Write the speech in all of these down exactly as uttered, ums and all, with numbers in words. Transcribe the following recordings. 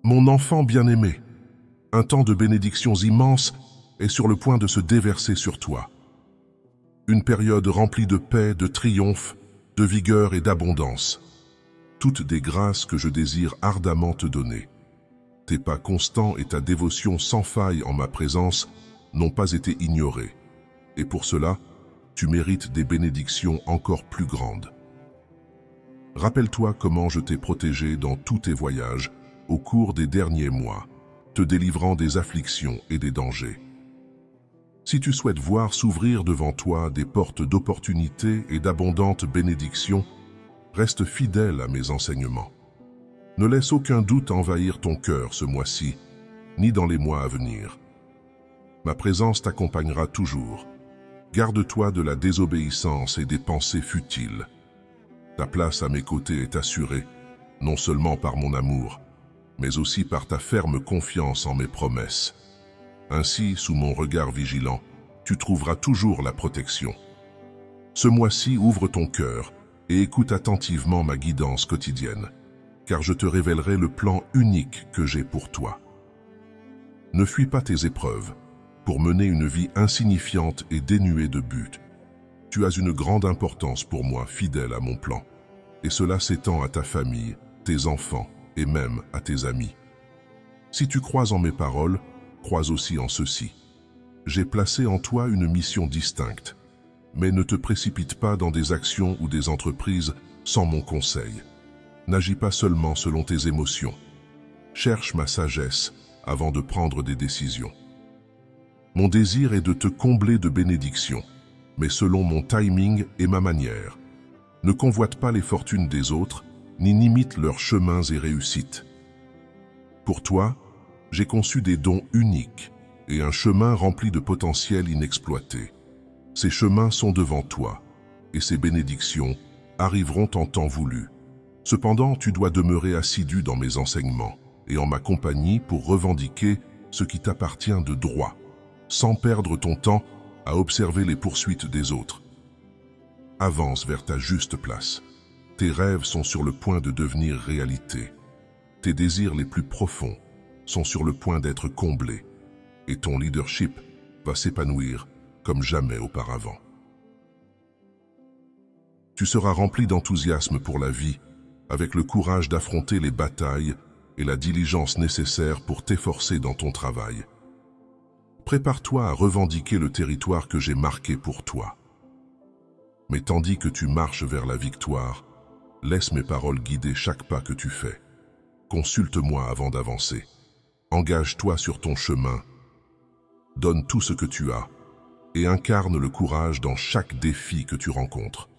Mon enfant bien-aimé, un temps de bénédictions immenses est sur le point de se déverser sur toi. Une période remplie de paix, de triomphe, de vigueur et d'abondance. Toutes des grâces que je désire ardemment te donner. Tes pas constants et ta dévotion sans faille en ma présence n'ont pas été ignorés. Et pour cela, tu mérites des bénédictions encore plus grandes. Rappelle-toi comment je t'ai protégé dans tous tes voyages au cours des derniers mois, te délivrant des afflictions et des dangers. Si tu souhaites voir s'ouvrir devant toi des portes d'opportunités et d'abondantes bénédictions, reste fidèle à mes enseignements. Ne laisse aucun doute envahir ton cœur ce mois-ci, ni dans les mois à venir. Ma présence t'accompagnera toujours. Garde-toi de la désobéissance et des pensées futiles. Ta place à mes côtés est assurée, non seulement par mon amour, mais aussi par ta ferme confiance en mes promesses. Ainsi, sous mon regard vigilant, tu trouveras toujours la protection. Ce mois-ci, ouvre ton cœur et écoute attentivement ma guidance quotidienne, car je te révélerai le plan unique que j'ai pour toi. Ne fuis pas tes épreuves pour mener une vie insignifiante et dénuée de but. Tu as une grande importance pour moi, fidèle à mon plan, et cela s'étend à ta famille, tes enfants et même à tes amis. Si tu crois en mes paroles, crois aussi en ceci. J'ai placé en toi une mission distincte, mais ne te précipite pas dans des actions ou des entreprises sans mon conseil. N'agis pas seulement selon tes émotions. Cherche ma sagesse avant de prendre des décisions. Mon désir est de te combler de bénédictions, mais selon mon timing et ma manière. Ne convoite pas les fortunes des autres, ni n'imite leurs chemins et réussites. Pour toi, j'ai conçu des dons uniques et un chemin rempli de potentiel inexploité. Ces chemins sont devant toi, et ces bénédictions arriveront en temps voulu. Cependant, tu dois demeurer assidu dans mes enseignements et en ma compagnie pour revendiquer ce qui t'appartient de droit, sans perdre ton temps à observer les poursuites des autres. Avance vers ta juste place. Tes rêves sont sur le point de devenir réalité. Tes désirs les plus profonds sont sur le point d'être comblés, et ton leadership va s'épanouir comme jamais auparavant. Tu seras rempli d'enthousiasme pour la vie, avec le courage d'affronter les batailles et la diligence nécessaire pour t'efforcer dans ton travail. Prépare-toi à revendiquer le territoire que j'ai marqué pour toi. Mais tandis que tu marches vers la victoire, laisse mes paroles guider chaque pas que tu fais. Consulte-moi avant d'avancer. Engage-toi sur ton chemin. Donne tout ce que tu as et incarne le courage dans chaque défi que tu rencontres.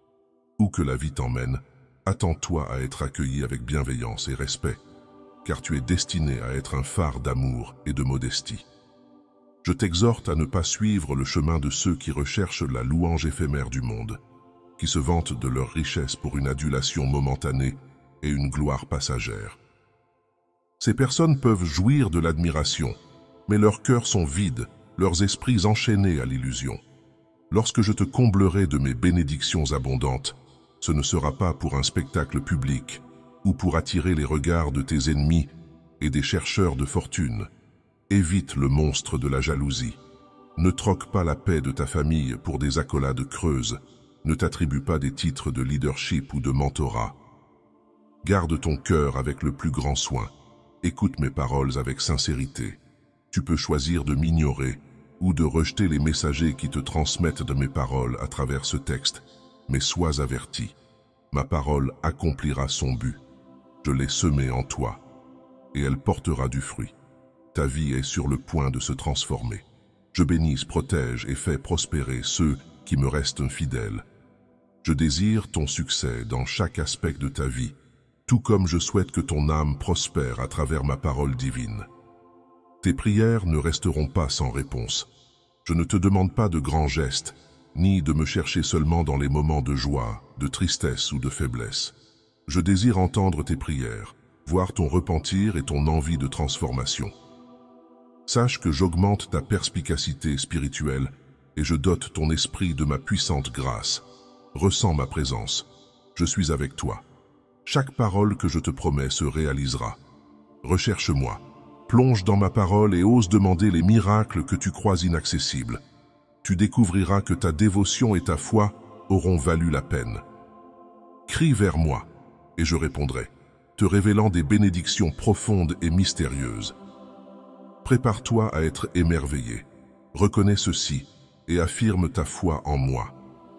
Où que la vie t'emmène, attends-toi à être accueilli avec bienveillance et respect, car tu es destiné à être un phare d'amour et de modestie. Je t'exhorte à ne pas suivre le chemin de ceux qui recherchent la louange éphémère du monde, qui se vantent de leur richesse pour une adulation momentanée et une gloire passagère. Ces personnes peuvent jouir de l'admiration, mais leurs cœurs sont vides, leurs esprits enchaînés à l'illusion. Lorsque je te comblerai de mes bénédictions abondantes, ce ne sera pas pour un spectacle public ou pour attirer les regards de tes ennemis et des chercheurs de fortune. Évite le monstre de la jalousie. Ne troque pas la paix de ta famille pour des accolades creuses. Ne t'attribue pas des titres de leadership ou de mentorat. Garde ton cœur avec le plus grand soin. Écoute mes paroles avec sincérité. Tu peux choisir de m'ignorer ou de rejeter les messagers qui te transmettent de mes paroles à travers ce texte, mais sois averti. Ma parole accomplira son but. Je l'ai semée en toi, et elle portera du fruit. Ta vie est sur le point de se transformer. Je bénisse, protège et fais prospérer ceux qui me restent fidèles. Je désire ton succès dans chaque aspect de ta vie, tout comme je souhaite que ton âme prospère à travers ma parole divine. Tes prières ne resteront pas sans réponse. Je ne te demande pas de grands gestes, ni de me chercher seulement dans les moments de joie, de tristesse ou de faiblesse. Je désire entendre tes prières, voir ton repentir et ton envie de transformation. Sache que j'augmente ta perspicacité spirituelle et je dote ton esprit de ma puissante grâce. Ressens ma présence. Je suis avec toi. Chaque parole que je te promets se réalisera. Recherche-moi, plonge dans ma parole et ose demander les miracles que tu crois inaccessibles. Tu découvriras que ta dévotion et ta foi auront valu la peine. Crie vers moi, et je répondrai, te révélant des bénédictions profondes et mystérieuses. Prépare-toi à être émerveillé. Reconnais ceci et affirme ta foi en moi.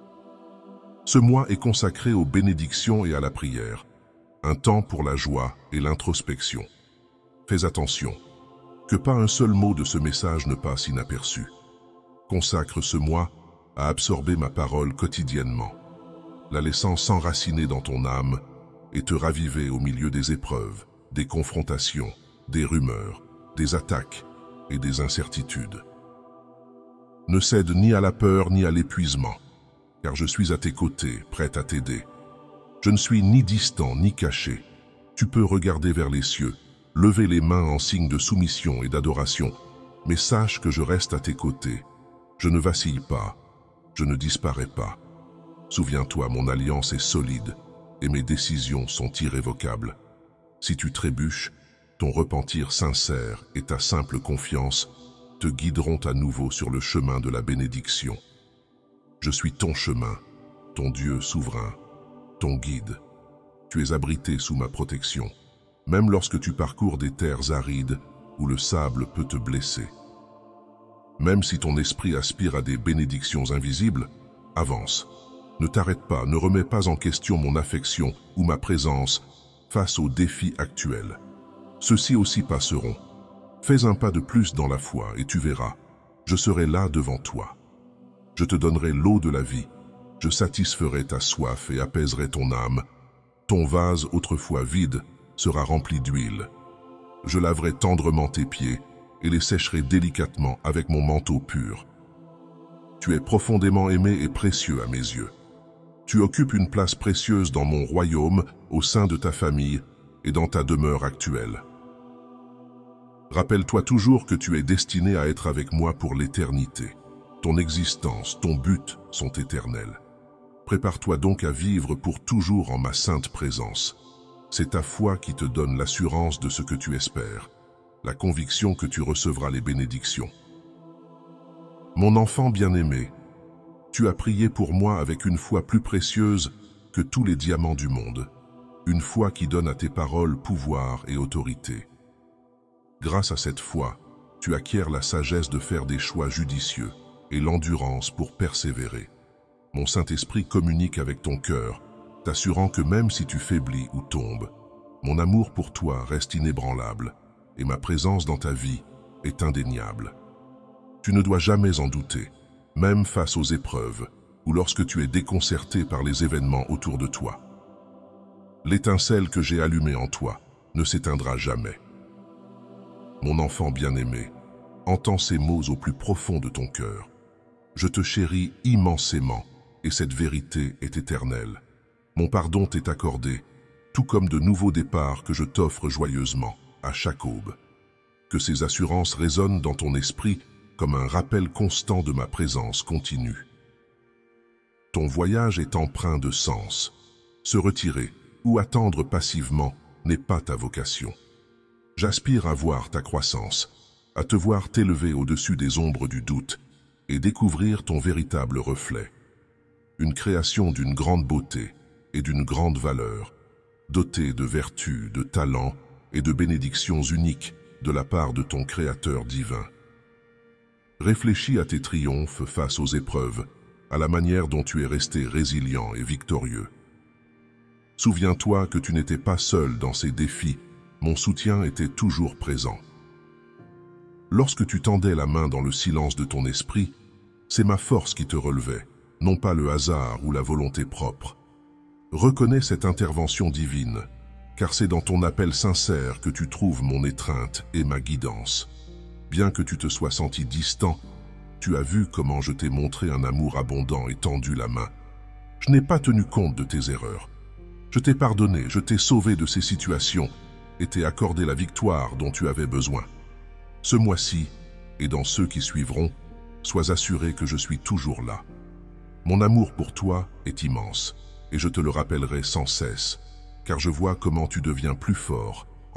Ce mois est consacré aux bénédictions et à la prière, un temps pour la joie et l'introspection. Fais attention, que pas un seul mot de ce message ne passe inaperçu. Consacre ce mois à absorber ma parole quotidiennement, la laissant s'enraciner dans ton âme et te raviver au milieu des épreuves, des confrontations, des rumeurs, des attaques et des incertitudes. Ne cède ni à la peur ni à l'épuisement, car je suis à tes côtés, prêt à t'aider. Je ne suis ni distant ni caché. Tu peux regarder vers les cieux, lever les mains en signe de soumission et d'adoration, mais sache que je reste à tes côtés. Je ne vacille pas, je ne disparais pas. Souviens-toi, mon alliance est solide et mes décisions sont irrévocables. Si tu trébuches, ton repentir sincère et ta simple confiance te guideront à nouveau sur le chemin de la bénédiction. Je suis ton chemin, ton Dieu souverain, ton guide. Tu es abrité sous ma protection, même lorsque tu parcours des terres arides où le sable peut te blesser. Même si ton esprit aspire à des bénédictions invisibles, avance. Ne t'arrête pas, ne remets pas en question mon affection ou ma présence face aux défis actuels. Ceux-ci aussi passeront. Fais un pas de plus dans la foi et tu verras, je serai là devant toi. Je te donnerai l'eau de la vie, je satisferai ta soif et apaiserai ton âme. Ton vase, autrefois vide, sera rempli d'huile. Je laverai tendrement tes pieds et les sécherai délicatement avec mon manteau pur. Tu es profondément aimé et précieux à mes yeux. Tu occupes une place précieuse dans mon royaume, au sein de ta famille et dans ta demeure actuelle. Rappelle-toi toujours que tu es destiné à être avec moi pour l'éternité. Ton existence, ton but sont éternels. Prépare-toi donc à vivre pour toujours en ma sainte présence. C'est ta foi qui te donne l'assurance de ce que tu espères, la conviction que tu recevras les bénédictions. Mon enfant bien-aimé, tu as prié pour moi avec une foi plus précieuse que tous les diamants du monde, une foi qui donne à tes paroles pouvoir et autorité. Grâce à cette foi, tu acquiers la sagesse de faire des choix judicieux et l'endurance pour persévérer. Mon Saint-Esprit communique avec ton cœur, t'assurant que même si tu faiblis ou tombes, mon amour pour toi reste inébranlable et ma présence dans ta vie est indéniable. Tu ne dois jamais en douter, même face aux épreuves ou lorsque tu es déconcerté par les événements autour de toi. L'étincelle que j'ai allumée en toi ne s'éteindra jamais. Mon enfant bien-aimé, entends ces mots au plus profond de ton cœur. Je te chéris immensément et cette vérité est éternelle. Mon pardon t'est accordé, tout comme de nouveaux départs que je t'offre joyeusement à chaque aube. Que ces assurances résonnent dans ton esprit comme un rappel constant de ma présence continue. Ton voyage est empreint de sens. Se retirer ou attendre passivement n'est pas ta vocation. J'aspire à voir ta croissance, à te voir t'élever au-dessus des ombres du doute et découvrir ton véritable reflet. Une création d'une grande beauté et d'une grande valeur, dotée de vertus, de talents et de bénédictions uniques de la part de ton Créateur divin. Réfléchis à tes triomphes face aux épreuves, à la manière dont tu es resté résilient et victorieux. Souviens-toi que tu n'étais pas seul dans ces défis, mon soutien était toujours présent. Lorsque tu tendais la main dans le silence de ton esprit, c'est ma force qui te relevait, non pas le hasard ou la volonté propre. Reconnais cette intervention divine, car c'est dans ton appel sincère que tu trouves mon étreinte et ma guidance. Bien que tu te sois senti distant, tu as vu comment je t'ai montré un amour abondant et tendu la main. Je n'ai pas tenu compte de tes erreurs. Je t'ai pardonné, je t'ai sauvé de ces situations et t'ai accordé la victoire dont tu avais besoin. Ce mois-ci, et dans ceux qui suivront, sois assuré que je suis toujours là. Mon amour pour toi est immense, et je te le rappellerai sans cesse, car je vois comment tu deviens plus fort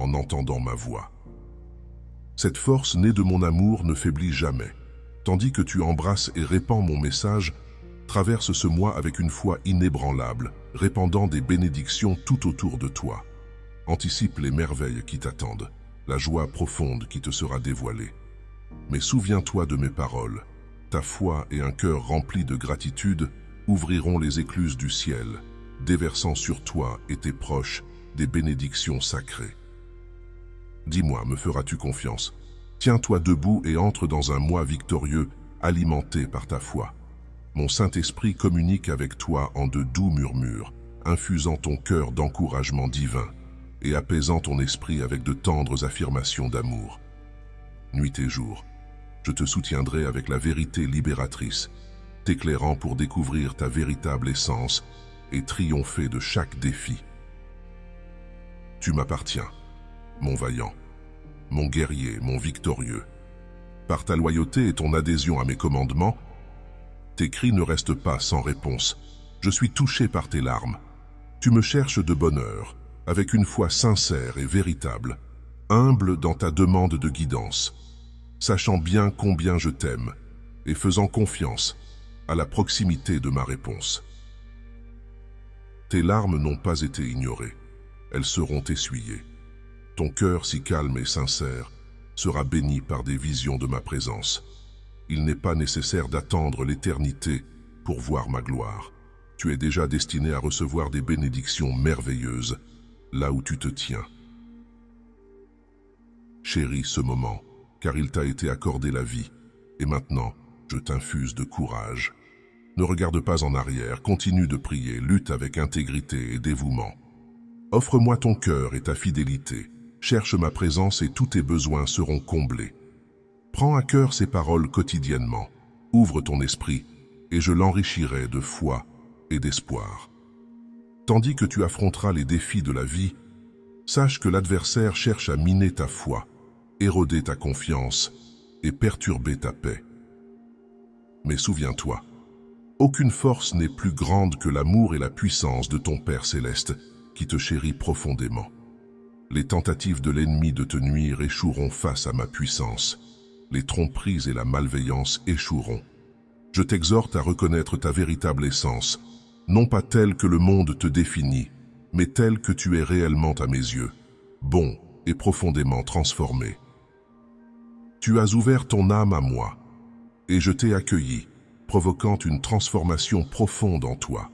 en entendant ma voix. Cette force née de mon amour ne faiblit jamais, tandis que tu embrasses et répands mon message, traverse ce mois avec une foi inébranlable, répandant des bénédictions tout autour de toi. Anticipe les merveilles qui t'attendent, la joie profonde qui te sera dévoilée. Mais souviens-toi de mes paroles, ta foi et un cœur rempli de gratitude ouvriront les écluses du ciel, déversant sur toi et tes proches des bénédictions sacrées. Dis-moi, me feras-tu confiance? Tiens-toi debout et entre dans un mois victorieux, alimenté par ta foi. Mon Saint-Esprit communique avec toi en de doux murmures, infusant ton cœur d'encouragement divin et apaisant ton esprit avec de tendres affirmations d'amour. Nuit et jour, je te soutiendrai avec la vérité libératrice, t'éclairant pour découvrir ta véritable essence et triompher de chaque défi. Tu m'appartiens, mon vaillant, mon guerrier, mon victorieux. Par ta loyauté et ton adhésion à mes commandements, tes cris ne restent pas sans réponse. Je suis touché par tes larmes. Tu me cherches de bonheur, avec une foi sincère et véritable, humble dans ta demande de guidance, sachant bien combien je t'aime et faisant confiance à la proximité de ma réponse. Tes larmes n'ont pas été ignorées, elles seront essuyées. Ton cœur si calme et sincère sera béni par des visions de ma présence. Il n'est pas nécessaire d'attendre l'éternité pour voir ma gloire. Tu es déjà destiné à recevoir des bénédictions merveilleuses là où tu te tiens. Chéris ce moment, car il t'a été accordé la vie, et maintenant, je t'infuse de courage. Ne regarde pas en arrière, continue de prier, lutte avec intégrité et dévouement. Offre-moi ton cœur et ta fidélité, cherche ma présence et tous tes besoins seront comblés. Prends à cœur ces paroles quotidiennement, ouvre ton esprit, et je l'enrichirai de foi et d'espoir. Tandis que tu affronteras les défis de la vie, sache que l'adversaire cherche à miner ta foi, éroder ta confiance et perturber ta paix. Mais souviens-toi, aucune force n'est plus grande que l'amour et la puissance de ton Père céleste qui te chérit profondément. Les tentatives de l'ennemi de te nuire échoueront face à ma puissance. Les tromperies et la malveillance échoueront. Je t'exhorte à reconnaître ta véritable essence, non pas telle que le monde te définit, mais telle que tu es réellement à mes yeux, bon et profondément transformé. Tu as ouvert ton âme à moi, et je t'ai accueilli, provoquant une transformation profonde en toi.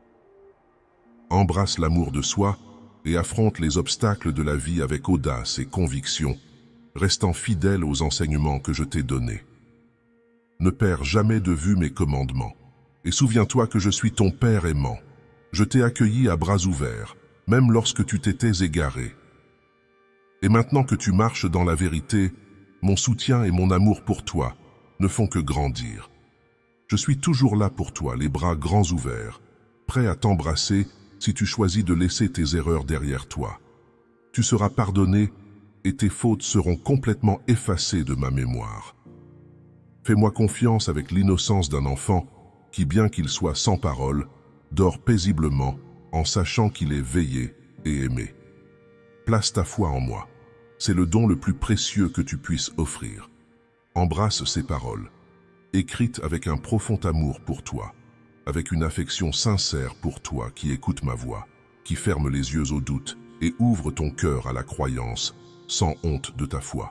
Embrasse l'amour de soi et affronte les obstacles de la vie avec audace et conviction, restant fidèle aux enseignements que je t'ai donnés. Ne perds jamais de vue mes commandements, et souviens-toi que je suis ton Père aimant. Je t'ai accueilli à bras ouverts, même lorsque tu t'étais égaré. Et maintenant que tu marches dans la vérité, mon soutien et mon amour pour toi ne font que grandir. Je suis toujours là pour toi, les bras grands ouverts, prêt à t'embrasser si tu choisis de laisser tes erreurs derrière toi. Tu seras pardonné et tes fautes seront complètement effacées de ma mémoire. Fais-moi confiance avec l'innocence d'un enfant qui, bien qu'il soit sans parole, dort paisiblement en sachant qu'il est veillé et aimé. Place ta foi en moi. C'est le don le plus précieux que tu puisses offrir. Embrasse ces paroles, écrites avec un profond amour pour toi, avec une affection sincère pour toi qui écoute ma voix, qui ferme les yeux au doute et ouvre ton cœur à la croyance, sans honte de ta foi.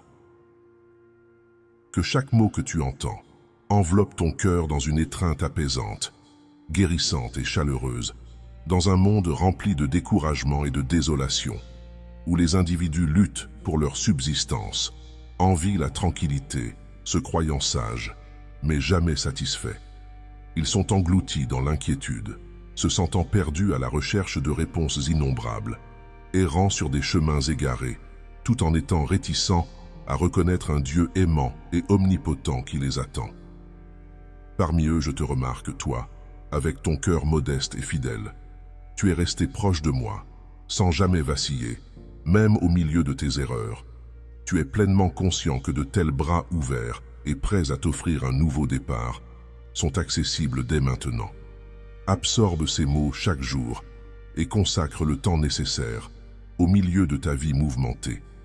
Que chaque mot que tu entends enveloppe ton cœur dans une étreinte apaisante, guérissante et chaleureuse, dans un monde rempli de découragement et de désolation, où les individus luttent pour leur subsistance, envient la tranquillité, se croyant sages, mais jamais satisfaits. Ils sont engloutis dans l'inquiétude, se sentant perdus à la recherche de réponses innombrables, errant sur des chemins égarés, tout en étant réticents à reconnaître un Dieu aimant et omnipotent qui les attend. Parmi eux, je te remarque, toi, avec ton cœur modeste et fidèle. Tu es resté proche de moi, sans jamais vaciller, même au milieu de tes erreurs. Tu es pleinement conscient que de tels bras ouverts et prêts à t'offrir un nouveau départ sont accessibles dès maintenant. Absorbe ces mots chaque jour et consacre le temps nécessaire au milieu de ta vie mouvementée.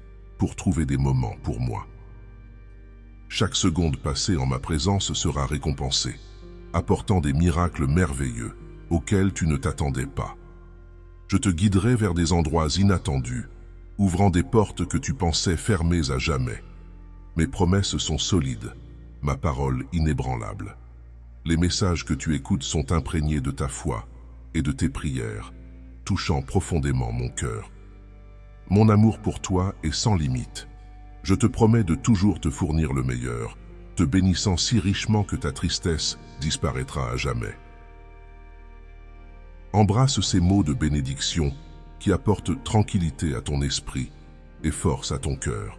pour trouver des moments pour moi. Chaque seconde passée en ma présence sera récompensée, apportant des miracles merveilleux auxquels tu ne t'attendais pas. Je te guiderai vers des endroits inattendus, ouvrant des portes que tu pensais fermées à jamais. Mes promesses sont solides, ma parole inébranlable. Les messages que tu écoutes sont imprégnés de ta foi et de tes prières, touchant profondément mon cœur. Mon amour pour toi est sans limite. Je te promets de toujours te fournir le meilleur, te bénissant si richement que ta tristesse disparaîtra à jamais. Embrasse ces mots de bénédiction qui apportent tranquillité à ton esprit et force à ton cœur.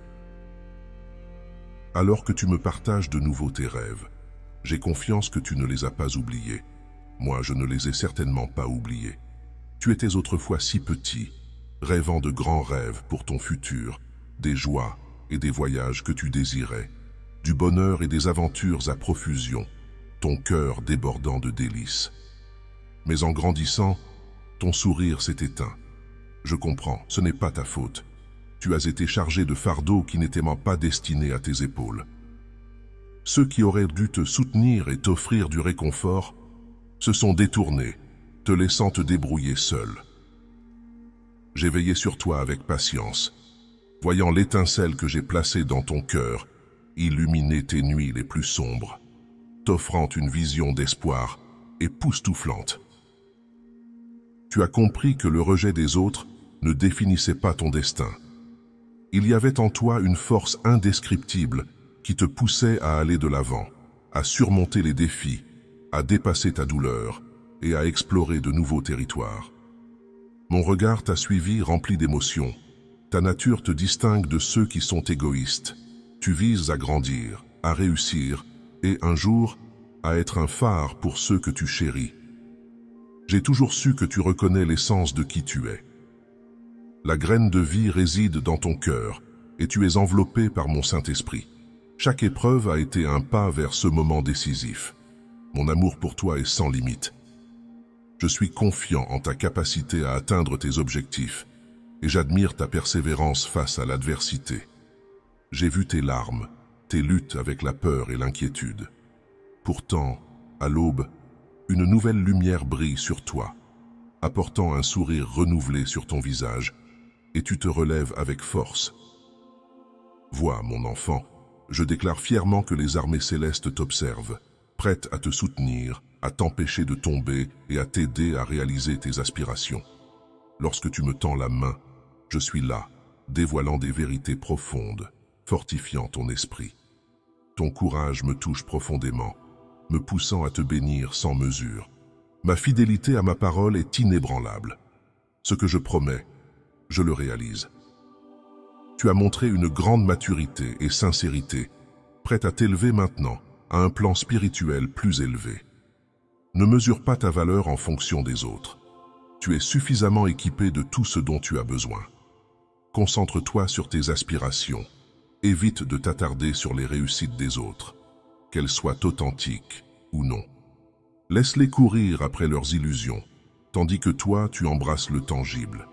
Alors que tu me partages de nouveau tes rêves, j'ai confiance que tu ne les as pas oubliés. Moi, je ne les ai certainement pas oubliés. Tu étais autrefois si petit, rêvant de grands rêves pour ton futur, des joies et des voyages que tu désirais, du bonheur et des aventures à profusion, ton cœur débordant de délices. Mais en grandissant, ton sourire s'est éteint. Je comprends, ce n'est pas ta faute. Tu as été chargé de fardeaux qui n'étaient pas destinés à tes épaules. Ceux qui auraient dû te soutenir et t'offrir du réconfort se sont détournés, te laissant te débrouiller seul. J'ai veillé sur toi avec patience, voyant l'étincelle que j'ai placée dans ton cœur, illuminer tes nuits les plus sombres, t'offrant une vision d'espoir époustouflante. Tu as compris que le rejet des autres ne définissait pas ton destin. Il y avait en toi une force indescriptible qui te poussait à aller de l'avant, à surmonter les défis, à dépasser ta douleur et à explorer de nouveaux territoires. Mon regard t'a suivi rempli d'émotions. Ta nature te distingue de ceux qui sont égoïstes. Tu vises à grandir, à réussir et un jour à être un phare pour ceux que tu chéris. J'ai toujours su que tu reconnais l'essence de qui tu es. La graine de vie réside dans ton cœur et tu es enveloppé par mon Saint-Esprit. Chaque épreuve a été un pas vers ce moment décisif. Mon amour pour toi est sans limite. Je suis confiant en ta capacité à atteindre tes objectifs et j'admire ta persévérance face à l'adversité. J'ai vu tes larmes, tes luttes avec la peur et l'inquiétude. Pourtant, à l'aube, une nouvelle lumière brille sur toi, apportant un sourire renouvelé sur ton visage, et tu te relèves avec force. Vois, mon enfant, je déclare fièrement que les armées célestes t'observent, prêtes à te soutenir, à t'empêcher de tomber et à t'aider à réaliser tes aspirations. Lorsque tu me tends la main, je suis là, dévoilant des vérités profondes, fortifiant ton esprit. Ton courage me touche profondément, me poussant à te bénir sans mesure. Ma fidélité à ma parole est inébranlable. Ce que je promets, je le réalise. Tu as montré une grande maturité et sincérité, prête à t'élever maintenant à un plan spirituel plus élevé. Ne mesure pas ta valeur en fonction des autres. Tu es suffisamment équipé de tout ce dont tu as besoin. Concentre-toi sur tes aspirations. Évite de t'attarder sur les réussites des autres, qu'elles soient authentiques ou non. Laisse-les courir après leurs illusions, tandis que toi, tu embrasses le tangible.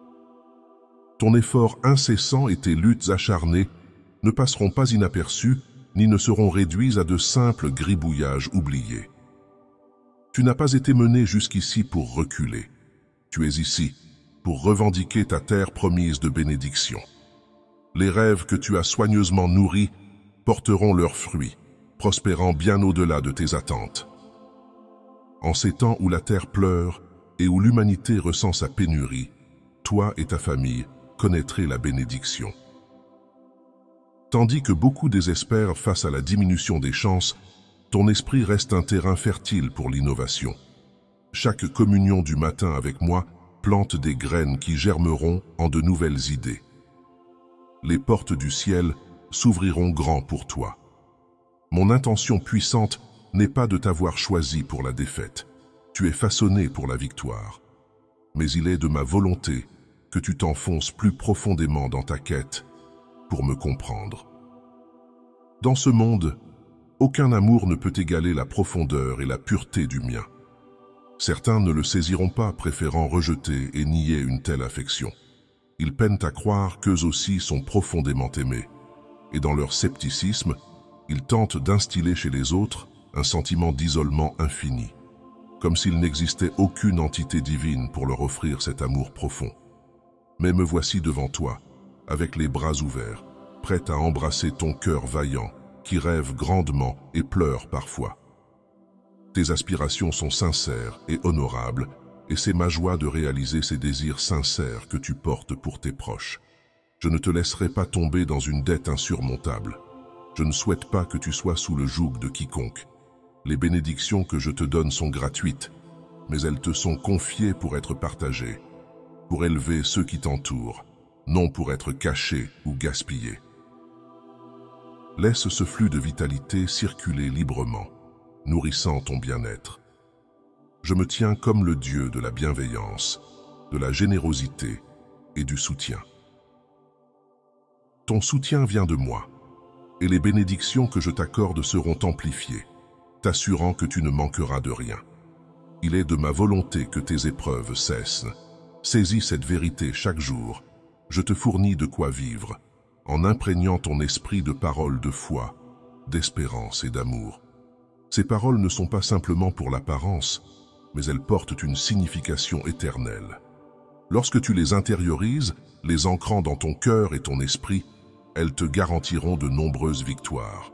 Ton effort incessant et tes luttes acharnées ne passeront pas inaperçus ni ne seront réduits à de simples gribouillages oubliés. Tu n'as pas été mené jusqu'ici pour reculer. Tu es ici pour revendiquer ta terre promise de bénédiction. Les rêves que tu as soigneusement nourris porteront leurs fruits, prospérant bien au-delà de tes attentes. En ces temps où la terre pleure et où l'humanité ressent sa pénurie, toi et ta famille connaîtrez la bénédiction. Tandis que beaucoup désespèrent face à la diminution des chances, ton esprit reste un terrain fertile pour l'innovation. Chaque communion du matin avec moi plante des graines qui germeront en de nouvelles idées. Les portes du ciel s'ouvriront grand pour toi. Mon intention puissante n'est pas de t'avoir choisi pour la défaite. Tu es façonné pour la victoire. Mais il est de ma volonté que tu t'enfonces plus profondément dans ta quête pour me comprendre. Dans ce monde, aucun amour ne peut égaler la profondeur et la pureté du mien. Certains ne le saisiront pas, préférant rejeter et nier une telle affection. Ils peinent à croire qu'eux aussi sont profondément aimés. Et dans leur scepticisme, ils tentent d'instiller chez les autres un sentiment d'isolement infini, comme s'il n'existait aucune entité divine pour leur offrir cet amour profond. Mais me voici devant toi, avec les bras ouverts, prête à embrasser ton cœur vaillant, qui rêve grandement et pleure parfois. Tes aspirations sont sincères et honorables, et c'est ma joie de réaliser ces désirs sincères que tu portes pour tes proches. Je ne te laisserai pas tomber dans une dette insurmontable. Je ne souhaite pas que tu sois sous le joug de quiconque. Les bénédictions que je te donne sont gratuites, mais elles te sont confiées pour être partagées, pour élever ceux qui t'entourent, non pour être cachées ou gaspillées. Laisse ce flux de vitalité circuler librement, nourrissant ton bien-être. Je me tiens comme le Dieu de la bienveillance, de la générosité et du soutien. Ton soutien vient de moi, et les bénédictions que je t'accorde seront amplifiées, t'assurant que tu ne manqueras de rien. Il est de ma volonté que tes épreuves cessent. Saisis cette vérité chaque jour. Je te fournis de quoi vivre, en imprégnant ton esprit de paroles de foi, d'espérance et d'amour. Ces paroles ne sont pas simplement pour l'apparence, mais elles portent une signification éternelle. Lorsque tu les intériorises, les ancrant dans ton cœur et ton esprit, elles te garantiront de nombreuses victoires.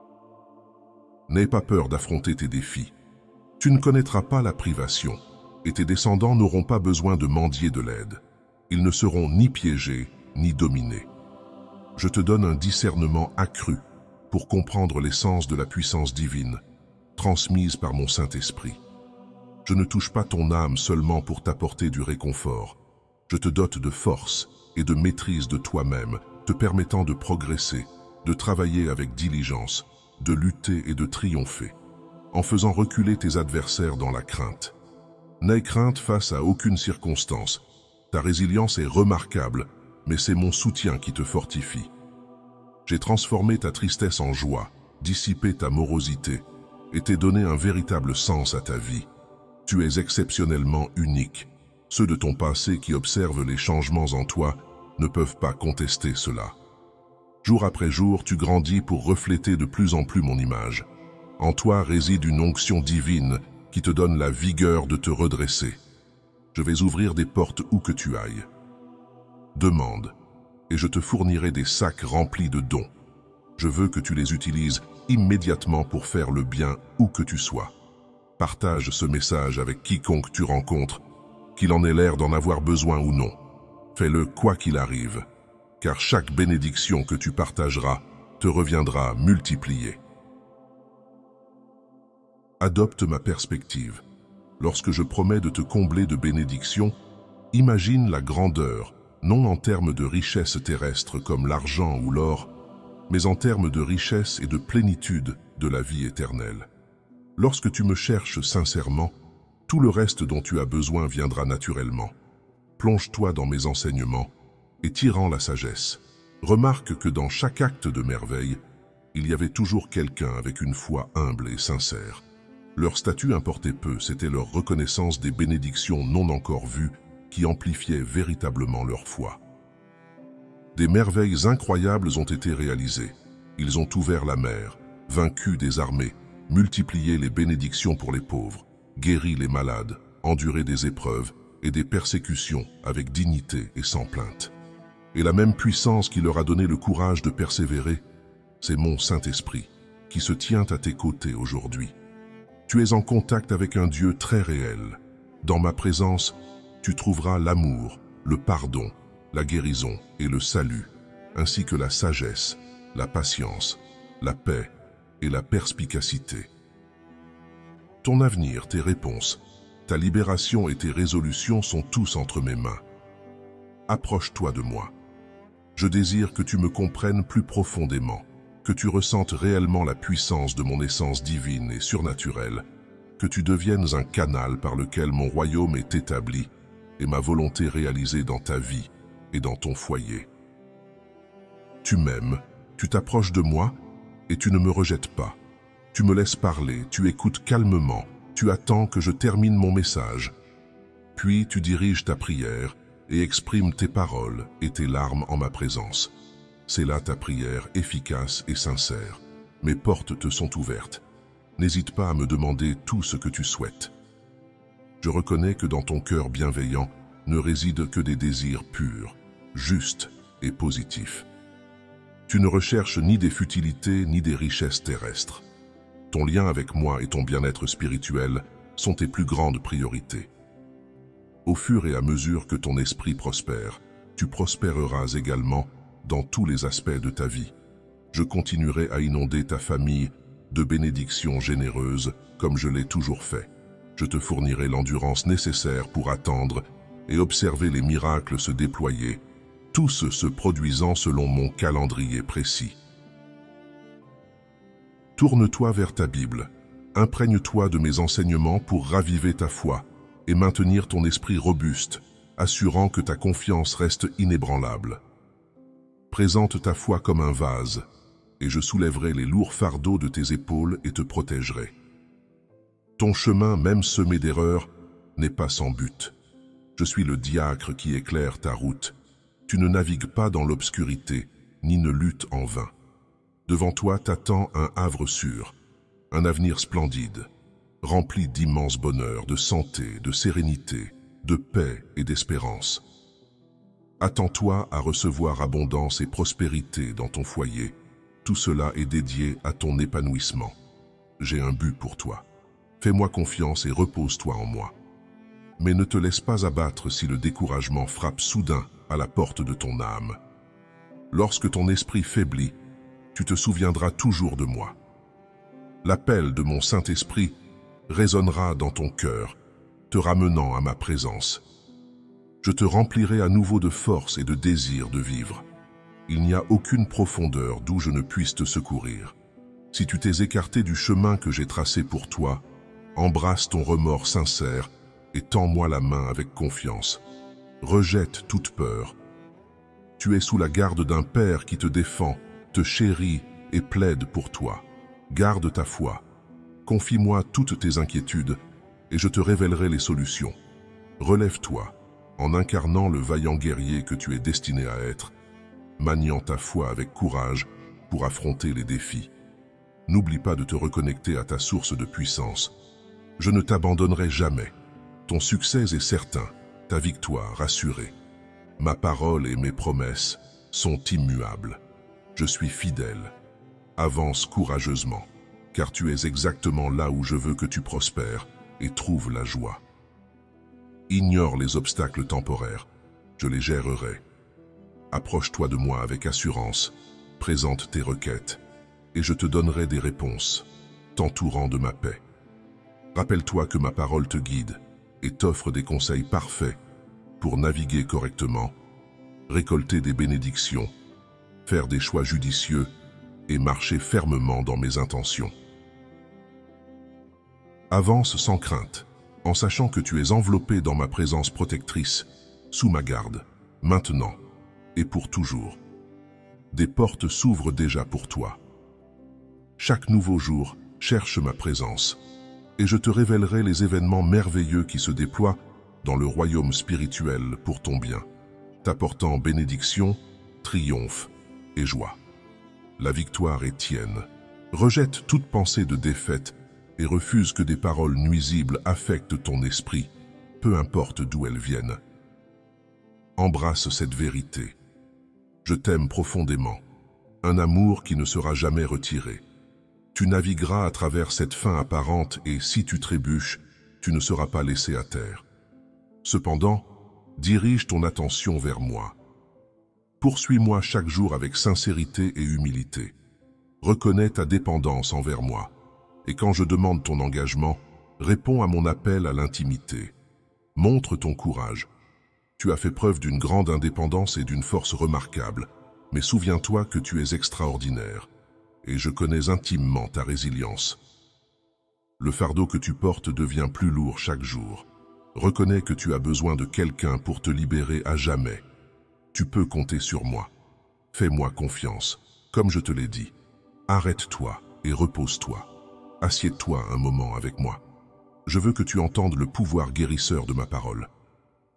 N'aie pas peur d'affronter tes défis. Tu ne connaîtras pas la privation, et tes descendants n'auront pas besoin de mendier de l'aide. Ils ne seront ni piégés, ni dominés. Je te donne un discernement accru pour comprendre l'essence de la puissance divine, transmise par mon Saint-Esprit. Je ne touche pas ton âme seulement pour t'apporter du réconfort. Je te dote de force et de maîtrise de toi-même, te permettant de progresser, de travailler avec diligence, de lutter et de triompher, en faisant reculer tes adversaires dans la crainte. N'aie crainte face à aucune circonstance. Ta résilience est remarquable, mais c'est mon soutien qui te fortifie. J'ai transformé ta tristesse en joie, dissipé ta morosité, et t'ai donné un véritable sens à ta vie. Tu es exceptionnellement unique. Ceux de ton passé qui observent les changements en toi ne peuvent pas contester cela. Jour après jour, tu grandis pour refléter de plus en plus mon image. En toi réside une onction divine qui te donne la vigueur de te redresser. Je vais ouvrir des portes où que tu ailles. Demande, et je te fournirai des sacs remplis de dons. Je veux que tu les utilises immédiatement pour faire le bien où que tu sois. Partage ce message avec quiconque tu rencontres, qu'il en ait l'air d'en avoir besoin ou non. Fais-le quoi qu'il arrive, car chaque bénédiction que tu partageras te reviendra multipliée. Adopte ma perspective. Lorsque je promets de te combler de bénédictions, imagine la grandeur, non en termes de richesse terrestre comme l'argent ou l'or, mais en termes de richesse et de plénitude de la vie éternelle. Lorsque tu me cherches sincèrement, tout le reste dont tu as besoin viendra naturellement. Plonge-toi dans mes enseignements et tirant la sagesse. Remarque que dans chaque acte de merveille, il y avait toujours quelqu'un avec une foi humble et sincère. Leur statut importait peu, c'était leur reconnaissance des bénédictions non encore vues qui amplifiaient véritablement leur foi. Des merveilles incroyables ont été réalisées. Ils ont ouvert la mer, vaincu des armées, multiplié les bénédictions pour les pauvres, guéri les malades, enduré des épreuves et des persécutions avec dignité et sans plainte. Et la même puissance qui leur a donné le courage de persévérer, c'est mon Saint-Esprit qui se tient à tes côtés aujourd'hui. Tu es en contact avec un Dieu très réel. Dans ma présence, tu trouveras l'amour, le pardon, la guérison et le salut, ainsi que la sagesse, la patience, la paix et la perspicacité. Ton avenir, tes réponses, ta libération et tes résolutions sont tous entre mes mains. Approche-toi de moi. Je désire que tu me comprennes plus profondément, que tu ressentes réellement la puissance de mon essence divine et surnaturelle, que tu deviennes un canal par lequel mon royaume est établi et ma volonté réalisée dans ta vie et dans ton foyer. Tu m'aimes, tu t'approches de moi et tu ne me rejettes pas. Tu me laisses parler, tu écoutes calmement, tu attends que je termine mon message. Puis tu diriges ta prière et exprime tes paroles et tes larmes en ma présence. C'est là ta prière efficace et sincère. Mes portes te sont ouvertes. N'hésite pas à me demander tout ce que tu souhaites. Je reconnais que dans ton cœur bienveillant ne résident que des désirs purs, justes et positifs. Tu ne recherches ni des futilités ni des richesses terrestres. Ton lien avec moi et ton bien-être spirituel sont tes plus grandes priorités. Au fur et à mesure que ton esprit prospère, tu prospéreras également dans tous les aspects de ta vie. Je continuerai à inonder ta famille de bénédictions généreuses comme je l'ai toujours fait. Je te fournirai l'endurance nécessaire pour attendre et observer les miracles se déployer, tous se produisant selon mon calendrier précis. Tourne-toi vers ta Bible, imprègne-toi de mes enseignements pour raviver ta foi et maintenir ton esprit robuste, assurant que ta confiance reste inébranlable. Présente ta foi comme un vase, et je soulèverai les lourds fardeaux de tes épaules et te protégerai. Ton chemin, même semé d'erreurs, n'est pas sans but. Je suis le diacre qui éclaire ta route. Tu ne navigues pas dans l'obscurité, ni ne luttes en vain. Devant toi t'attend un havre sûr, un avenir splendide, rempli d'immenses bonheurs, de santé, de sérénité, de paix et d'espérance. Attends-toi à recevoir abondance et prospérité dans ton foyer. Tout cela est dédié à ton épanouissement. J'ai un but pour toi. Fais-moi confiance et repose-toi en moi. Mais ne te laisse pas abattre si le découragement frappe soudain à la porte de ton âme. Lorsque ton esprit faiblit, tu te souviendras toujours de moi. L'appel de mon Saint-Esprit résonnera dans ton cœur, te ramenant à ma présence. Je te remplirai à nouveau de force et de désir de vivre. Il n'y a aucune profondeur d'où je ne puisse te secourir. Si tu t'es écarté du chemin que j'ai tracé pour toi, embrasse ton remords sincère et tends-moi la main avec confiance. Rejette toute peur. Tu es sous la garde d'un Père qui te défend, te chérit et plaide pour toi. Garde ta foi. Confie-moi toutes tes inquiétudes et je te révélerai les solutions. Relève-toi en incarnant le vaillant guerrier que tu es destiné à être, maniant ta foi avec courage pour affronter les défis. N'oublie pas de te reconnecter à ta source de puissance. Je ne t'abandonnerai jamais. Ton succès est certain, ta victoire assurée. Ma parole et mes promesses sont immuables. Je suis fidèle. Avance courageusement, car tu es exactement là où je veux que tu prospères et trouves la joie. Ignore les obstacles temporaires, je les gérerai. Approche-toi de moi avec assurance, présente tes requêtes, et je te donnerai des réponses, t'entourant de ma paix. Rappelle-toi que ma parole te guide et t'offre des conseils parfaits pour naviguer correctement, récolter des bénédictions, faire des choix judicieux et marcher fermement dans mes intentions. Avance sans crainte, en sachant que tu es enveloppé dans ma présence protectrice, sous ma garde, maintenant et pour toujours. Des portes s'ouvrent déjà pour toi. Chaque nouveau jour cherche ma présence, et je te révélerai les événements merveilleux qui se déploient dans le royaume spirituel pour ton bien, t'apportant bénédiction, triomphe et joie. La victoire est tienne. Rejette toute pensée de défaite et refuse que des paroles nuisibles affectent ton esprit, peu importe d'où elles viennent. Embrasse cette vérité. Je t'aime profondément, un amour qui ne sera jamais retiré. Tu navigueras à travers cette fin apparente et si tu trébuches, tu ne seras pas laissé à terre. Cependant, dirige ton attention vers moi. Poursuis-moi chaque jour avec sincérité et humilité. Reconnais ta dépendance envers moi. Et quand je demande ton engagement, réponds à mon appel à l'intimité. Montre ton courage. Tu as fait preuve d'une grande indépendance et d'une force remarquable, mais souviens-toi que tu es extraordinaire, et je connais intimement ta résilience. Le fardeau que tu portes devient plus lourd chaque jour. Reconnais que tu as besoin de quelqu'un pour te libérer à jamais. Tu peux compter sur moi. Fais-moi confiance, comme je te l'ai dit. Arrête-toi et repose-toi. Assieds-toi un moment avec moi. Je veux que tu entendes le pouvoir guérisseur de ma parole.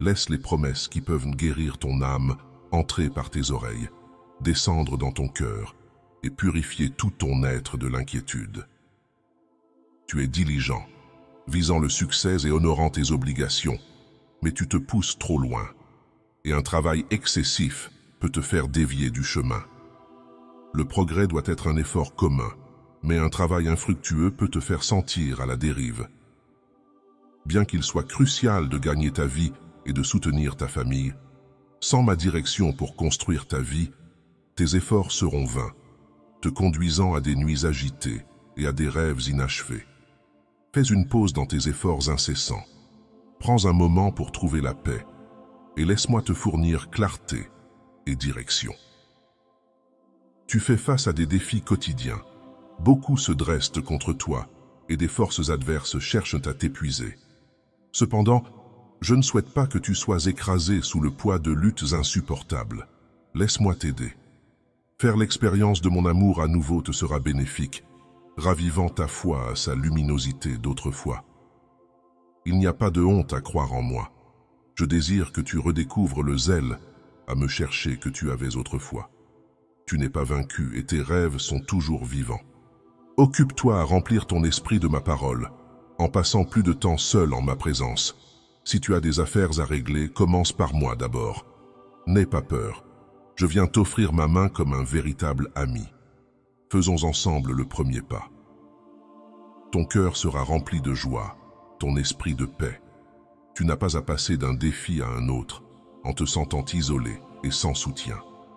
Laisse les promesses qui peuvent guérir ton âme entrer par tes oreilles, descendre dans ton cœur et purifier tout ton être de l'inquiétude. Tu es diligent, visant le succès et honorant tes obligations, mais tu te pousses trop loin, et un travail excessif peut te faire dévier du chemin. Le progrès doit être un effort commun, mais un travail infructueux peut te faire sentir à la dérive. Bien qu'il soit crucial de gagner ta vie et de soutenir ta famille, sans ma direction pour construire ta vie, tes efforts seront vains, te conduisant à des nuits agitées et à des rêves inachevés. Fais une pause dans tes efforts incessants. Prends un moment pour trouver la paix et laisse-moi te fournir clarté et direction. Tu fais face à des défis quotidiens. Beaucoup se dressent contre toi et des forces adverses cherchent à t'épuiser. Cependant, je ne souhaite pas que tu sois écrasé sous le poids de luttes insupportables. Laisse-moi t'aider. Faire l'expérience de mon amour à nouveau te sera bénéfique, ravivant ta foi à sa luminosité d'autrefois. Il n'y a pas de honte à croire en moi. Je désire que tu redécouvres le zèle à me chercher que tu avais autrefois. Tu n'es pas vaincu et tes rêves sont toujours vivants. Occupe-toi à remplir ton esprit de ma parole, en passant plus de temps seul en ma présence. Si tu as des affaires à régler, commence par moi d'abord. N'aie pas peur. Je viens t'offrir ma main comme un véritable ami. Faisons ensemble le premier pas. Ton cœur sera rempli de joie, ton esprit de paix. Tu n'as pas à passer d'un défi à un autre, en te sentant isolé et sans soutien.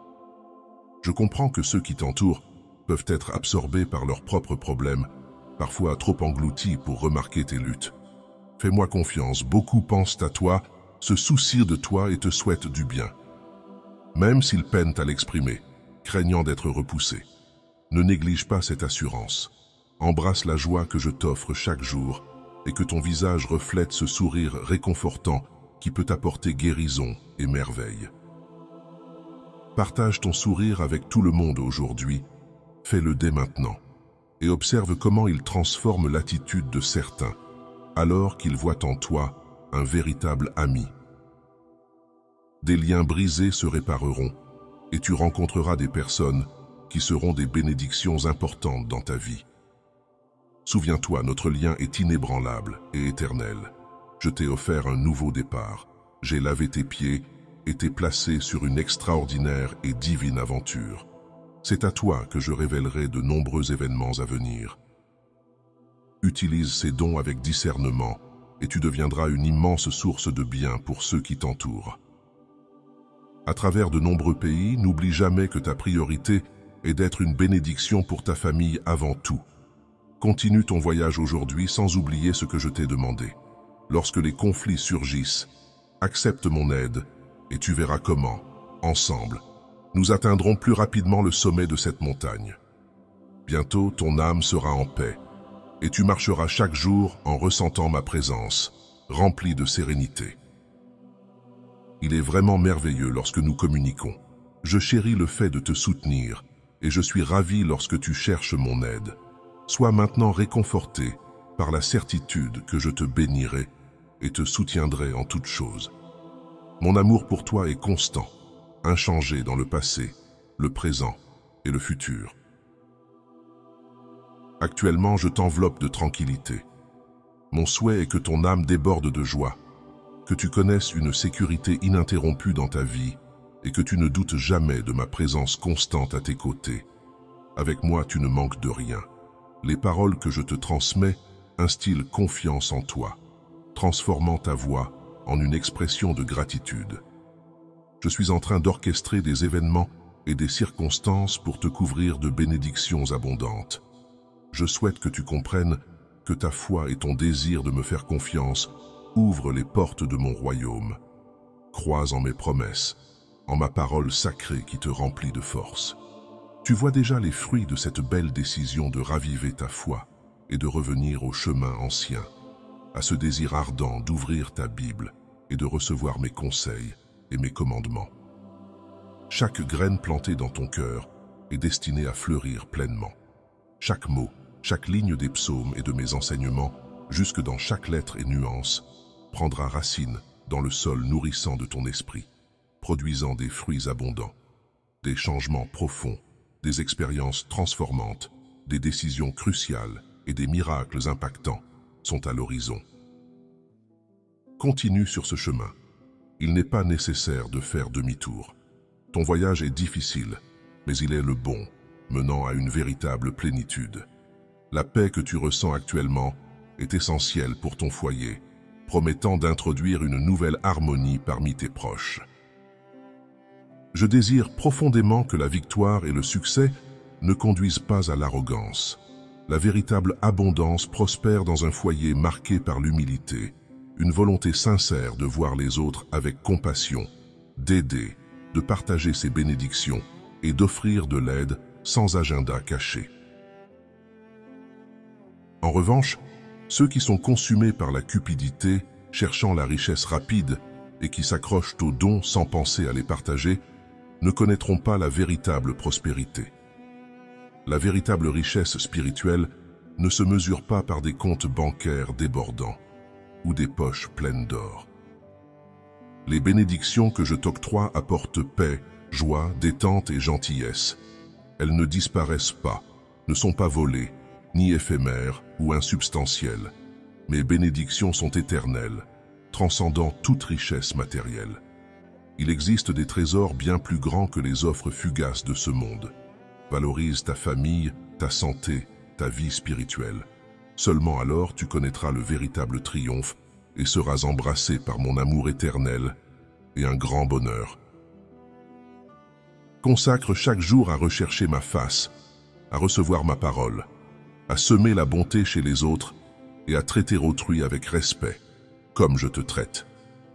Je comprends que ceux qui t'entourent peuvent être absorbés par leurs propres problèmes, parfois trop engloutis pour remarquer tes luttes. Fais-moi confiance, beaucoup pensent à toi, se soucient de toi et te souhaitent du bien. Même s'ils peinent à l'exprimer, craignant d'être repoussés. Ne néglige pas cette assurance. Embrasse la joie que je t'offre chaque jour et que ton visage reflète ce sourire réconfortant qui peut apporter guérison et merveille. Partage ton sourire avec tout le monde aujourd'hui, fais-le dès maintenant, et observe comment il transforme l'attitude de certains, alors qu'ils voient en toi un véritable ami. Des liens brisés se répareront, et tu rencontreras des personnes qui seront des bénédictions importantes dans ta vie. Souviens-toi, notre lien est inébranlable et éternel. Je t'ai offert un nouveau départ, j'ai lavé tes pieds et t'ai placé sur une extraordinaire et divine aventure. C'est à toi que je révélerai de nombreux événements à venir. Utilise ces dons avec discernement et tu deviendras une immense source de bien pour ceux qui t'entourent. À travers de nombreux pays, n'oublie jamais que ta priorité est d'être une bénédiction pour ta famille avant tout. Continue ton voyage aujourd'hui sans oublier ce que je t'ai demandé. Lorsque les conflits surgissent, accepte mon aide et tu verras comment, ensemble, nous atteindrons plus rapidement le sommet de cette montagne. Bientôt, ton âme sera en paix et tu marcheras chaque jour en ressentant ma présence, remplie de sérénité. Il est vraiment merveilleux lorsque nous communiquons. Je chéris le fait de te soutenir et je suis ravi lorsque tu cherches mon aide. Sois maintenant réconforté par la certitude que je te bénirai et te soutiendrai en toutes choses. Mon amour pour toi est constant, inchangé dans le passé, le présent et le futur. Actuellement, je t'enveloppe de tranquillité. Mon souhait est que ton âme déborde de joie, que tu connaisses une sécurité ininterrompue dans ta vie et que tu ne doutes jamais de ma présence constante à tes côtés. Avec moi, tu ne manques de rien. Les paroles que je te transmets instillent confiance en toi, transformant ta voix en une expression de gratitude. Je suis en train d'orchestrer des événements et des circonstances pour te couvrir de bénédictions abondantes. Je souhaite que tu comprennes que ta foi et ton désir de me faire confiance ouvrent les portes de mon royaume. Crois en mes promesses, en ma parole sacrée qui te remplit de force. Tu vois déjà les fruits de cette belle décision de raviver ta foi et de revenir au chemin ancien, à ce désir ardent d'ouvrir ta Bible et de recevoir mes conseils et mes commandements. Chaque graine plantée dans ton cœur est destinée à fleurir pleinement. Chaque mot, chaque ligne des psaumes et de mes enseignements, jusque dans chaque lettre et nuance, prendra racine dans le sol nourrissant de ton esprit, produisant des fruits abondants, des changements profonds, des expériences transformantes, des décisions cruciales et des miracles impactants sont à l'horizon. Continue sur ce chemin. Il n'est pas nécessaire de faire demi-tour. Ton voyage est difficile, mais il est le bon, menant à une véritable plénitude. La paix que tu ressens actuellement est essentielle pour ton foyer, promettant d'introduire une nouvelle harmonie parmi tes proches. Je désire profondément que la victoire et le succès ne conduisent pas à l'arrogance. La véritable abondance prospère dans un foyer marqué par l'humilité, une volonté sincère de voir les autres avec compassion, d'aider, de partager ses bénédictions et d'offrir de l'aide sans agenda caché. En revanche, ceux qui sont consumés par la cupidité, cherchant la richesse rapide et qui s'accrochent aux dons sans penser à les partager, ne connaîtront pas la véritable prospérité. La véritable richesse spirituelle ne se mesure pas par des comptes bancaires débordants ou des poches pleines d'or. Les bénédictions que je t'octroie apportent paix, joie, détente et gentillesse. Elles ne disparaissent pas, ne sont pas volées, ni éphémères ou insubstantielles. Mes bénédictions sont éternelles, transcendant toute richesse matérielle. Il existe des trésors bien plus grands que les offres fugaces de ce monde. Valorise ta famille, ta santé, ta vie spirituelle. Seulement alors tu connaîtras le véritable triomphe et seras embrassé par mon amour éternel et un grand bonheur. Consacre chaque jour à rechercher ma face, à recevoir ma parole, à semer la bonté chez les autres et à traiter autrui avec respect, comme je te traite.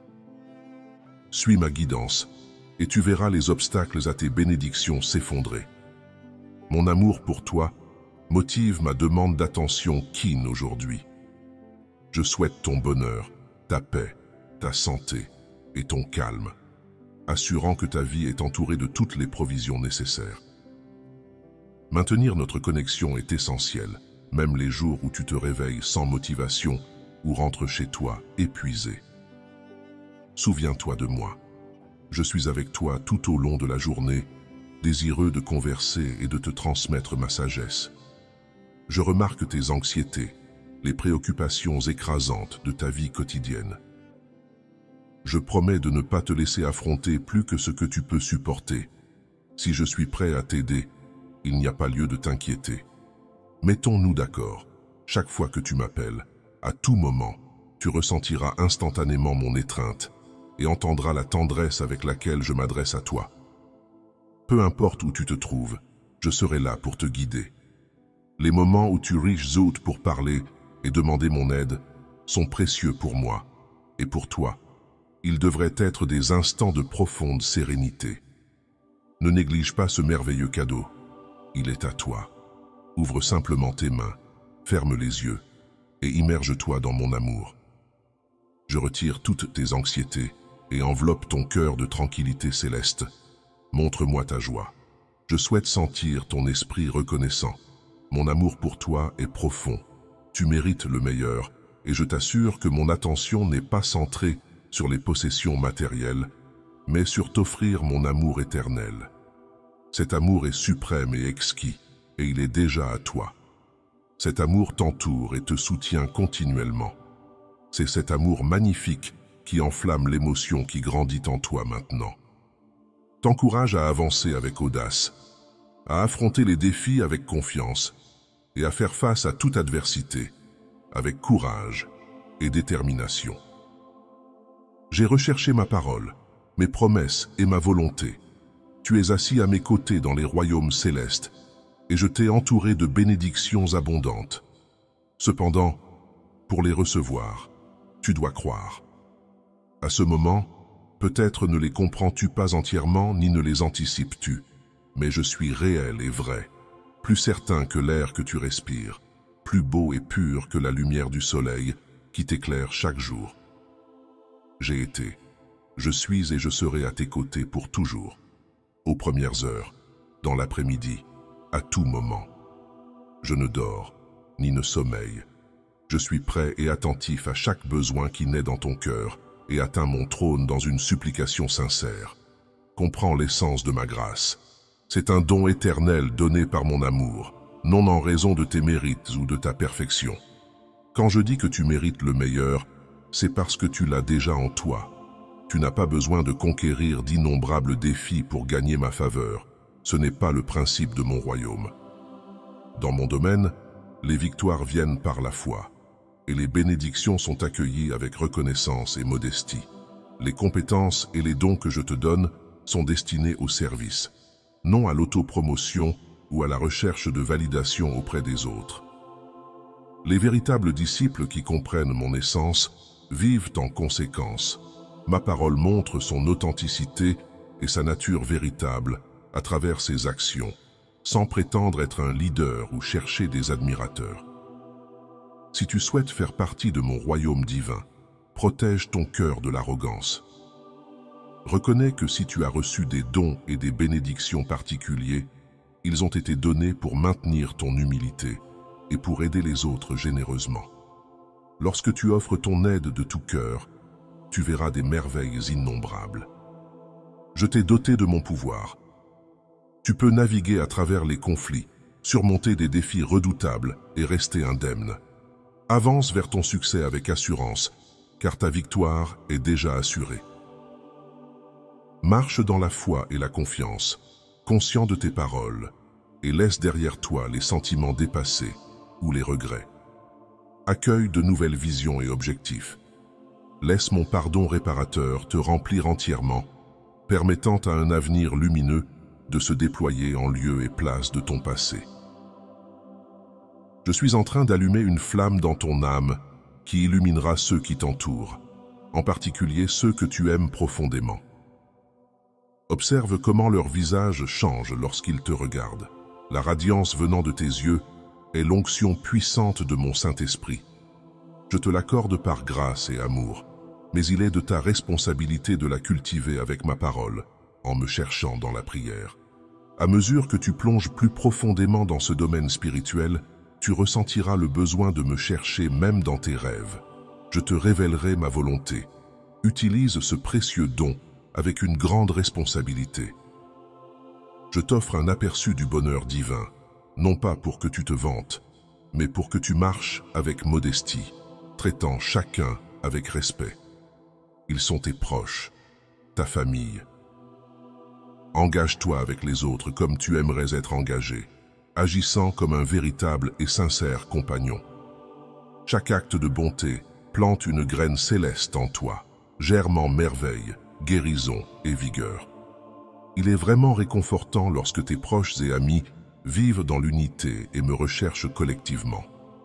Suis ma guidance, et tu verras les obstacles à tes bénédictions s'effondrer. Mon amour pour toi motive ma demande d'attention keen aujourd'hui. Je souhaite ton bonheur, ta paix, ta santé et ton calme, assurant que ta vie est entourée de toutes les provisions nécessaires. Maintenir notre connexion est essentiel, même les jours où tu te réveilles sans motivation ou rentres chez toi épuisé. Souviens-toi de moi. Je suis avec toi tout au long de la journée, désireux de converser et de te transmettre ma sagesse. Je remarque tes anxiétés, les préoccupations écrasantes de ta vie quotidienne. Je promets de ne pas te laisser affronter plus que ce que tu peux supporter. Si je suis prêt à t'aider, il n'y a pas lieu de t'inquiéter. Mettons-nous d'accord. Chaque fois que tu m'appelles, à tout moment, tu ressentiras instantanément mon étreinte et entendras la tendresse avec laquelle je m'adresse à toi. Peu importe où tu te trouves, je serai là pour te guider. Les moments où tu reaches out pour parler et demander mon aide sont précieux pour moi et pour toi. Ils devraient être des instants de profonde sérénité. Ne néglige pas ce merveilleux cadeau. Il est à toi. Ouvre simplement tes mains, ferme les yeux et immerge-toi dans mon amour. Je retire toutes tes anxiétés et enveloppe ton cœur de tranquillité céleste. Montre-moi ta joie. Je souhaite sentir ton esprit reconnaissant. Mon amour pour toi est profond. Tu mérites le meilleur et je t'assure que mon attention n'est pas centrée sur les possessions matérielles, mais sur t'offrir mon amour éternel. Cet amour est suprême et exquis, et il est déjà à toi. Cet amour t'entoure et te soutient continuellement. C'est cet amour magnifique qui enflamme l'émotion qui grandit en toi maintenant. T'encourage à avancer avec audace, à affronter les défis avec confiance et à faire face à toute adversité avec courage et détermination. J'ai recherché ma parole, mes promesses et ma volonté. Tu es assis à mes côtés dans les royaumes célestes et je t'ai entouré de bénédictions abondantes. Cependant, pour les recevoir, tu dois croire. À ce moment, peut-être ne les comprends-tu pas entièrement ni ne les anticipes-tu, mais je suis réel et vrai, plus certain que l'air que tu respires, plus beau et pur que la lumière du soleil qui t'éclaire chaque jour. J'ai été, je suis et je serai à tes côtés pour toujours, aux premières heures, dans l'après-midi, à tout moment. Je ne dors, ni ne sommeille. Je suis prêt et attentif à chaque besoin qui naît dans ton cœur et atteins mon trône dans une supplication sincère. Comprends l'essence de ma grâce. C'est un don éternel donné par mon amour, non en raison de tes mérites ou de ta perfection. Quand je dis que tu mérites le meilleur, c'est parce que tu l'as déjà en toi. Tu n'as pas besoin de conquérir d'innombrables défis pour gagner ma faveur. Ce n'est pas le principe de mon royaume. Dans mon domaine, les victoires viennent par la foi, et les bénédictions sont accueillies avec reconnaissance et modestie. Les compétences et les dons que je te donne sont destinés au service, non à l'autopromotion ou à la recherche de validation auprès des autres. Les véritables disciples qui comprennent mon essence vivent en conséquence. Ma parole montre son authenticité et sa nature véritable à travers ses actions, sans prétendre être un leader ou chercher des admirateurs. Si tu souhaites faire partie de mon royaume divin, protège ton cœur de l'arrogance. Reconnais que si tu as reçu des dons et des bénédictions particuliers, ils ont été donnés pour maintenir ton humilité et pour aider les autres généreusement. Lorsque tu offres ton aide de tout cœur, tu verras des merveilles innombrables. Je t'ai doté de mon pouvoir. Tu peux naviguer à travers les conflits, surmonter des défis redoutables et rester indemne. Avance vers ton succès avec assurance, car ta victoire est déjà assurée. Marche dans la foi et la confiance, conscient de tes paroles, et laisse derrière toi les sentiments dépassés ou les regrets. Accueille de nouvelles visions et objectifs. Laisse mon pardon réparateur te remplir entièrement, permettant à un avenir lumineux de se déployer en lieu et place de ton passé. Je suis en train d'allumer une flamme dans ton âme qui illuminera ceux qui t'entourent, en particulier ceux que tu aimes profondément. Observe comment leur visage change lorsqu'ils te regardent. La radiance venant de tes yeux est l'onction puissante de mon Saint-Esprit. Je te l'accorde par grâce et amour, mais il est de ta responsabilité de la cultiver avec ma parole, en me cherchant dans la prière. À mesure que tu plonges plus profondément dans ce domaine spirituel, tu ressentiras le besoin de me chercher même dans tes rêves. Je te révélerai ma volonté. Utilise ce précieux don avec une grande responsabilité. Je t'offre un aperçu du bonheur divin, non pas pour que tu te vantes, mais pour que tu marches avec modestie, traitant chacun avec respect. Ils sont tes proches, ta famille. Engage-toi avec les autres comme tu aimerais être engagé, agissant comme un véritable et sincère compagnon. Chaque acte de bonté plante une graine céleste en toi, germant merveille, guérison et vigueur. Il est vraiment réconfortant lorsque tes proches et amis vivent dans l'unité et me recherchent collectivement.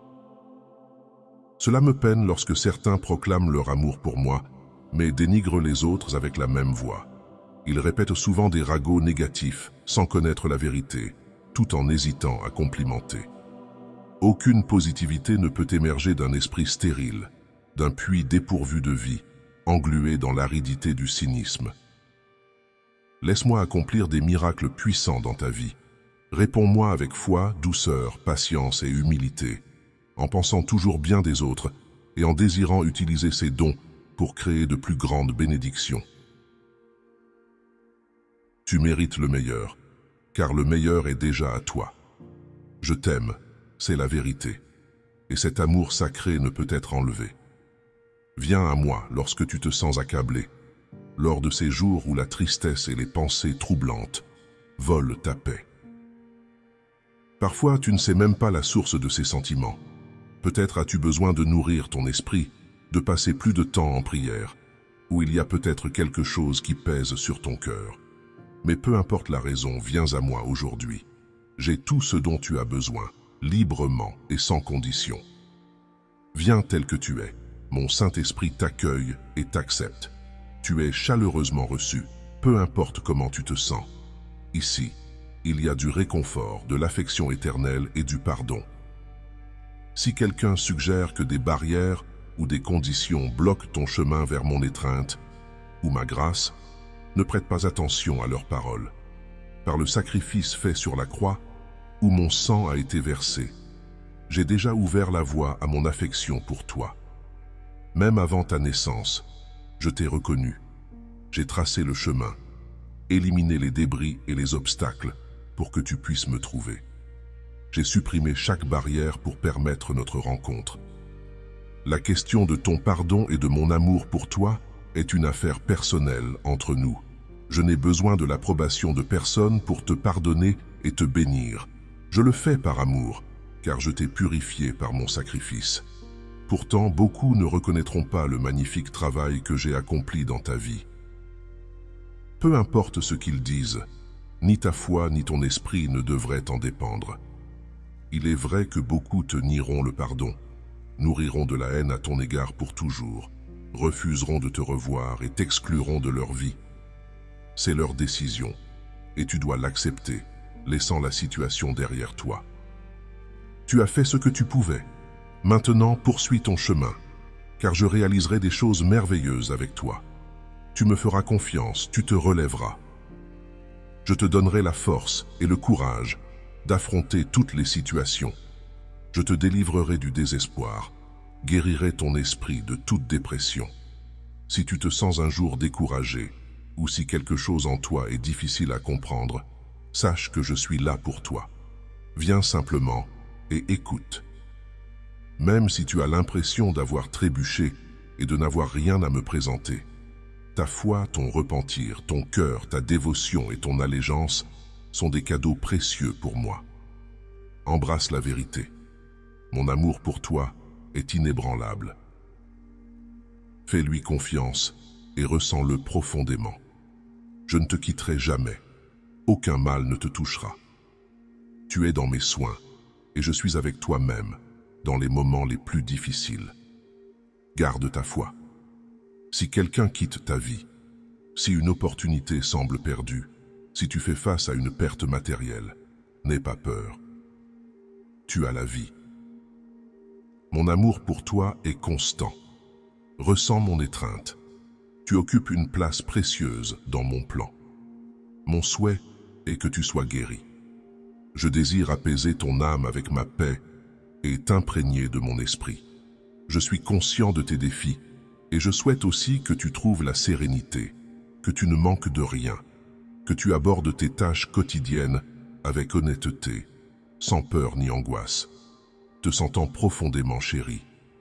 Cela me peine lorsque certains proclament leur amour pour moi, mais dénigrent les autres avec la même voix. Ils répètent souvent des ragots négatifs, sans connaître la vérité, tout en hésitant à complimenter. Aucune positivité ne peut émerger d'un esprit stérile, d'un puits dépourvu de vie, englué dans l'aridité du cynisme. Laisse-moi accomplir des miracles puissants dans ta vie. Réponds-moi avec foi, douceur, patience et humilité, en pensant toujours bien des autres et en désirant utiliser ces dons pour créer de plus grandes bénédictions. Tu mérites le meilleur, car le meilleur est déjà à toi. Je t'aime, c'est la vérité, et cet amour sacré ne peut être enlevé. Viens à moi lorsque tu te sens accablé, lors de ces jours où la tristesse et les pensées troublantes volent ta paix. Parfois, tu ne sais même pas la source de ces sentiments. Peut-être as-tu besoin de nourrir ton esprit, de passer plus de temps en prière, ou il y a peut-être quelque chose qui pèse sur ton cœur. Mais peu importe la raison, viens à moi aujourd'hui. J'ai tout ce dont tu as besoin, librement et sans condition. Viens tel que tu es, mon Saint-Esprit t'accueille et t'accepte. Tu es chaleureusement reçu, peu importe comment tu te sens. Ici, il y a du réconfort, de l'affection éternelle et du pardon. Si quelqu'un suggère que des barrières ou des conditions bloquent ton chemin vers mon étreinte ou ma grâce, ne prête pas attention à leurs paroles. Par le sacrifice fait sur la croix, où mon sang a été versé, j'ai déjà ouvert la voie à mon affection pour toi. Même avant ta naissance, Je t'ai reconnu. J'ai tracé le chemin, éliminé les débris et les obstacles pour que tu puisses me trouver. J'ai supprimé chaque barrière pour permettre notre rencontre. La question de ton pardon et de mon amour pour toi est une affaire personnelle entre nous. Je n'ai besoin de l'approbation de personne pour te pardonner et te bénir. Je le fais par amour, car je t'ai purifié par mon sacrifice. Pourtant, beaucoup ne reconnaîtront pas le magnifique travail que j'ai accompli dans ta vie. Peu importe ce qu'ils disent, ni ta foi ni ton esprit ne devraient en dépendre. Il est vrai que beaucoup te nieront le pardon, nourriront de la haine à ton égard pour toujours, refuseront de te revoir et t'excluront de leur vie. C'est leur décision, et tu dois l'accepter, laissant la situation derrière toi. Tu as fait ce que tu pouvais. Maintenant, poursuis ton chemin, car je réaliserai des choses merveilleuses avec toi. Tu me feras confiance, tu te relèveras. Je te donnerai la force et le courage d'affronter toutes les situations. Je te délivrerai du désespoir, guérirai ton esprit de toute dépression. Si tu te sens un jour découragé, ou si quelque chose en toi est difficile à comprendre, sache que je suis là pour toi. Viens simplement et écoute. Même si tu as l'impression d'avoir trébuché et de n'avoir rien à me présenter, ta foi, ton repentir, ton cœur, ta dévotion et ton allégeance sont des cadeaux précieux pour moi. Embrasse la vérité. Mon amour pour toi est inébranlable. Fais-lui confiance et ressens-le profondément. Je ne te quitterai jamais. Aucun mal ne te touchera. Tu es dans mes soins et je suis avec toi-même dans les moments les plus difficiles. Garde ta foi. Si quelqu'un quitte ta vie, si une opportunité semble perdue, si tu fais face à une perte matérielle, n'aie pas peur. Tu as la vie. Mon amour pour toi est constant. Ressens mon étreinte. Tu occupes une place précieuse dans mon plan. Mon souhait est que tu sois guéri. Je désire apaiser ton âme avec ma paix et t'imprégner de mon esprit. Je suis conscient de tes défis et je souhaite aussi que tu trouves la sérénité, que tu ne manques de rien, que tu abordes tes tâches quotidiennes avec honnêteté, sans peur ni angoisse, te sentant profondément chéri.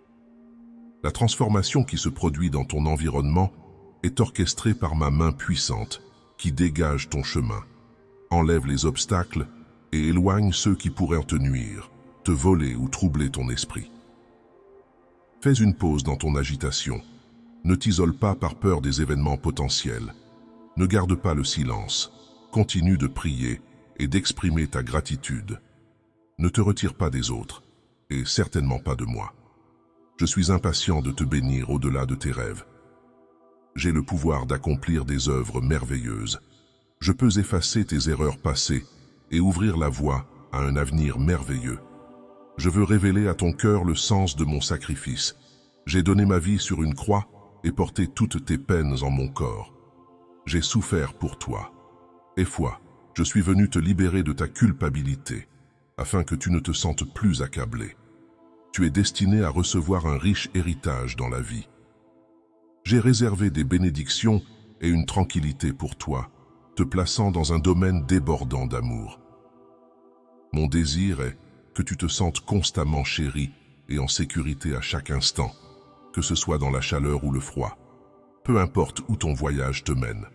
La transformation qui se produit dans ton environnement est orchestrée par ma main puissante qui dégage ton chemin, enlève les obstacles et éloigne ceux qui pourraient te nuire, te voler ou troubler ton esprit. Fais une pause dans ton agitation. Ne t'isole pas par peur des événements potentiels. Ne garde pas le silence. Continue de prier et d'exprimer ta gratitude. Ne te retire pas des autres, et certainement pas de moi. Je suis impatient de te bénir au-delà de tes rêves. J'ai le pouvoir d'accomplir des œuvres merveilleuses. Je peux effacer tes erreurs passées et ouvrir la voie à un avenir merveilleux. Je veux révéler à ton cœur le sens de mon sacrifice. J'ai donné ma vie sur une croix et porté toutes tes peines en mon corps. J'ai souffert pour toi. Et foi, je suis venu te libérer de ta culpabilité, afin que tu ne te sentes plus accablé. Tu es destiné à recevoir un riche héritage dans la vie. J'ai réservé des bénédictions et une tranquillité pour toi, te plaçant dans un domaine débordant d'amour. Mon désir est que tu te sentes constamment chéri et en sécurité à chaque instant, que ce soit dans la chaleur ou le froid, peu importe où ton voyage te mène.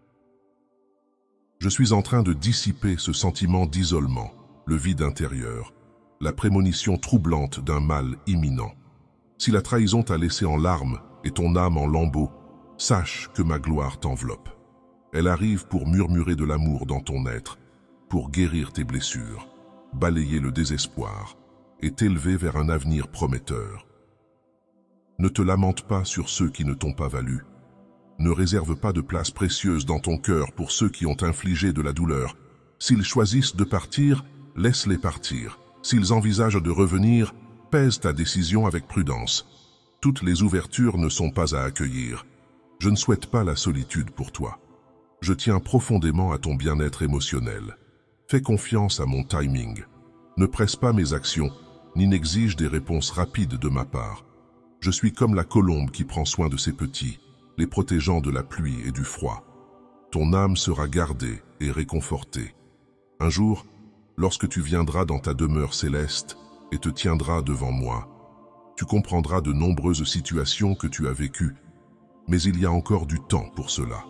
Je suis en train de dissiper ce sentiment d'isolement, le vide intérieur, la prémonition troublante d'un mal imminent. Si la trahison t'a laissé en larmes et ton âme en lambeaux, sache que ma gloire t'enveloppe. Elle arrive pour murmurer de l'amour dans ton être, pour guérir tes blessures, balayer le désespoir et t'élever vers un avenir prometteur. Ne te lamente pas sur ceux qui ne t'ont pas valu. Ne réserve pas de place précieuse dans ton cœur pour ceux qui ont infligé de la douleur. S'ils choisissent de partir, laisse-les partir. S'ils envisagent de revenir, pèse ta décision avec prudence. Toutes les ouvertures ne sont pas à accueillir. Je ne souhaite pas la solitude pour toi. Je tiens profondément à ton bien-être émotionnel. Fais confiance à mon timing. Ne presse pas mes actions, ni n'exige des réponses rapides de ma part. Je suis comme la colombe qui prend soin de ses petits. les protégeant de la pluie et du froid. Ton âme sera gardée et réconfortée. Un jour, lorsque tu viendras dans ta demeure céleste et te tiendras devant moi, tu comprendras de nombreuses situations que tu as vécues, mais il y a encore du temps pour cela.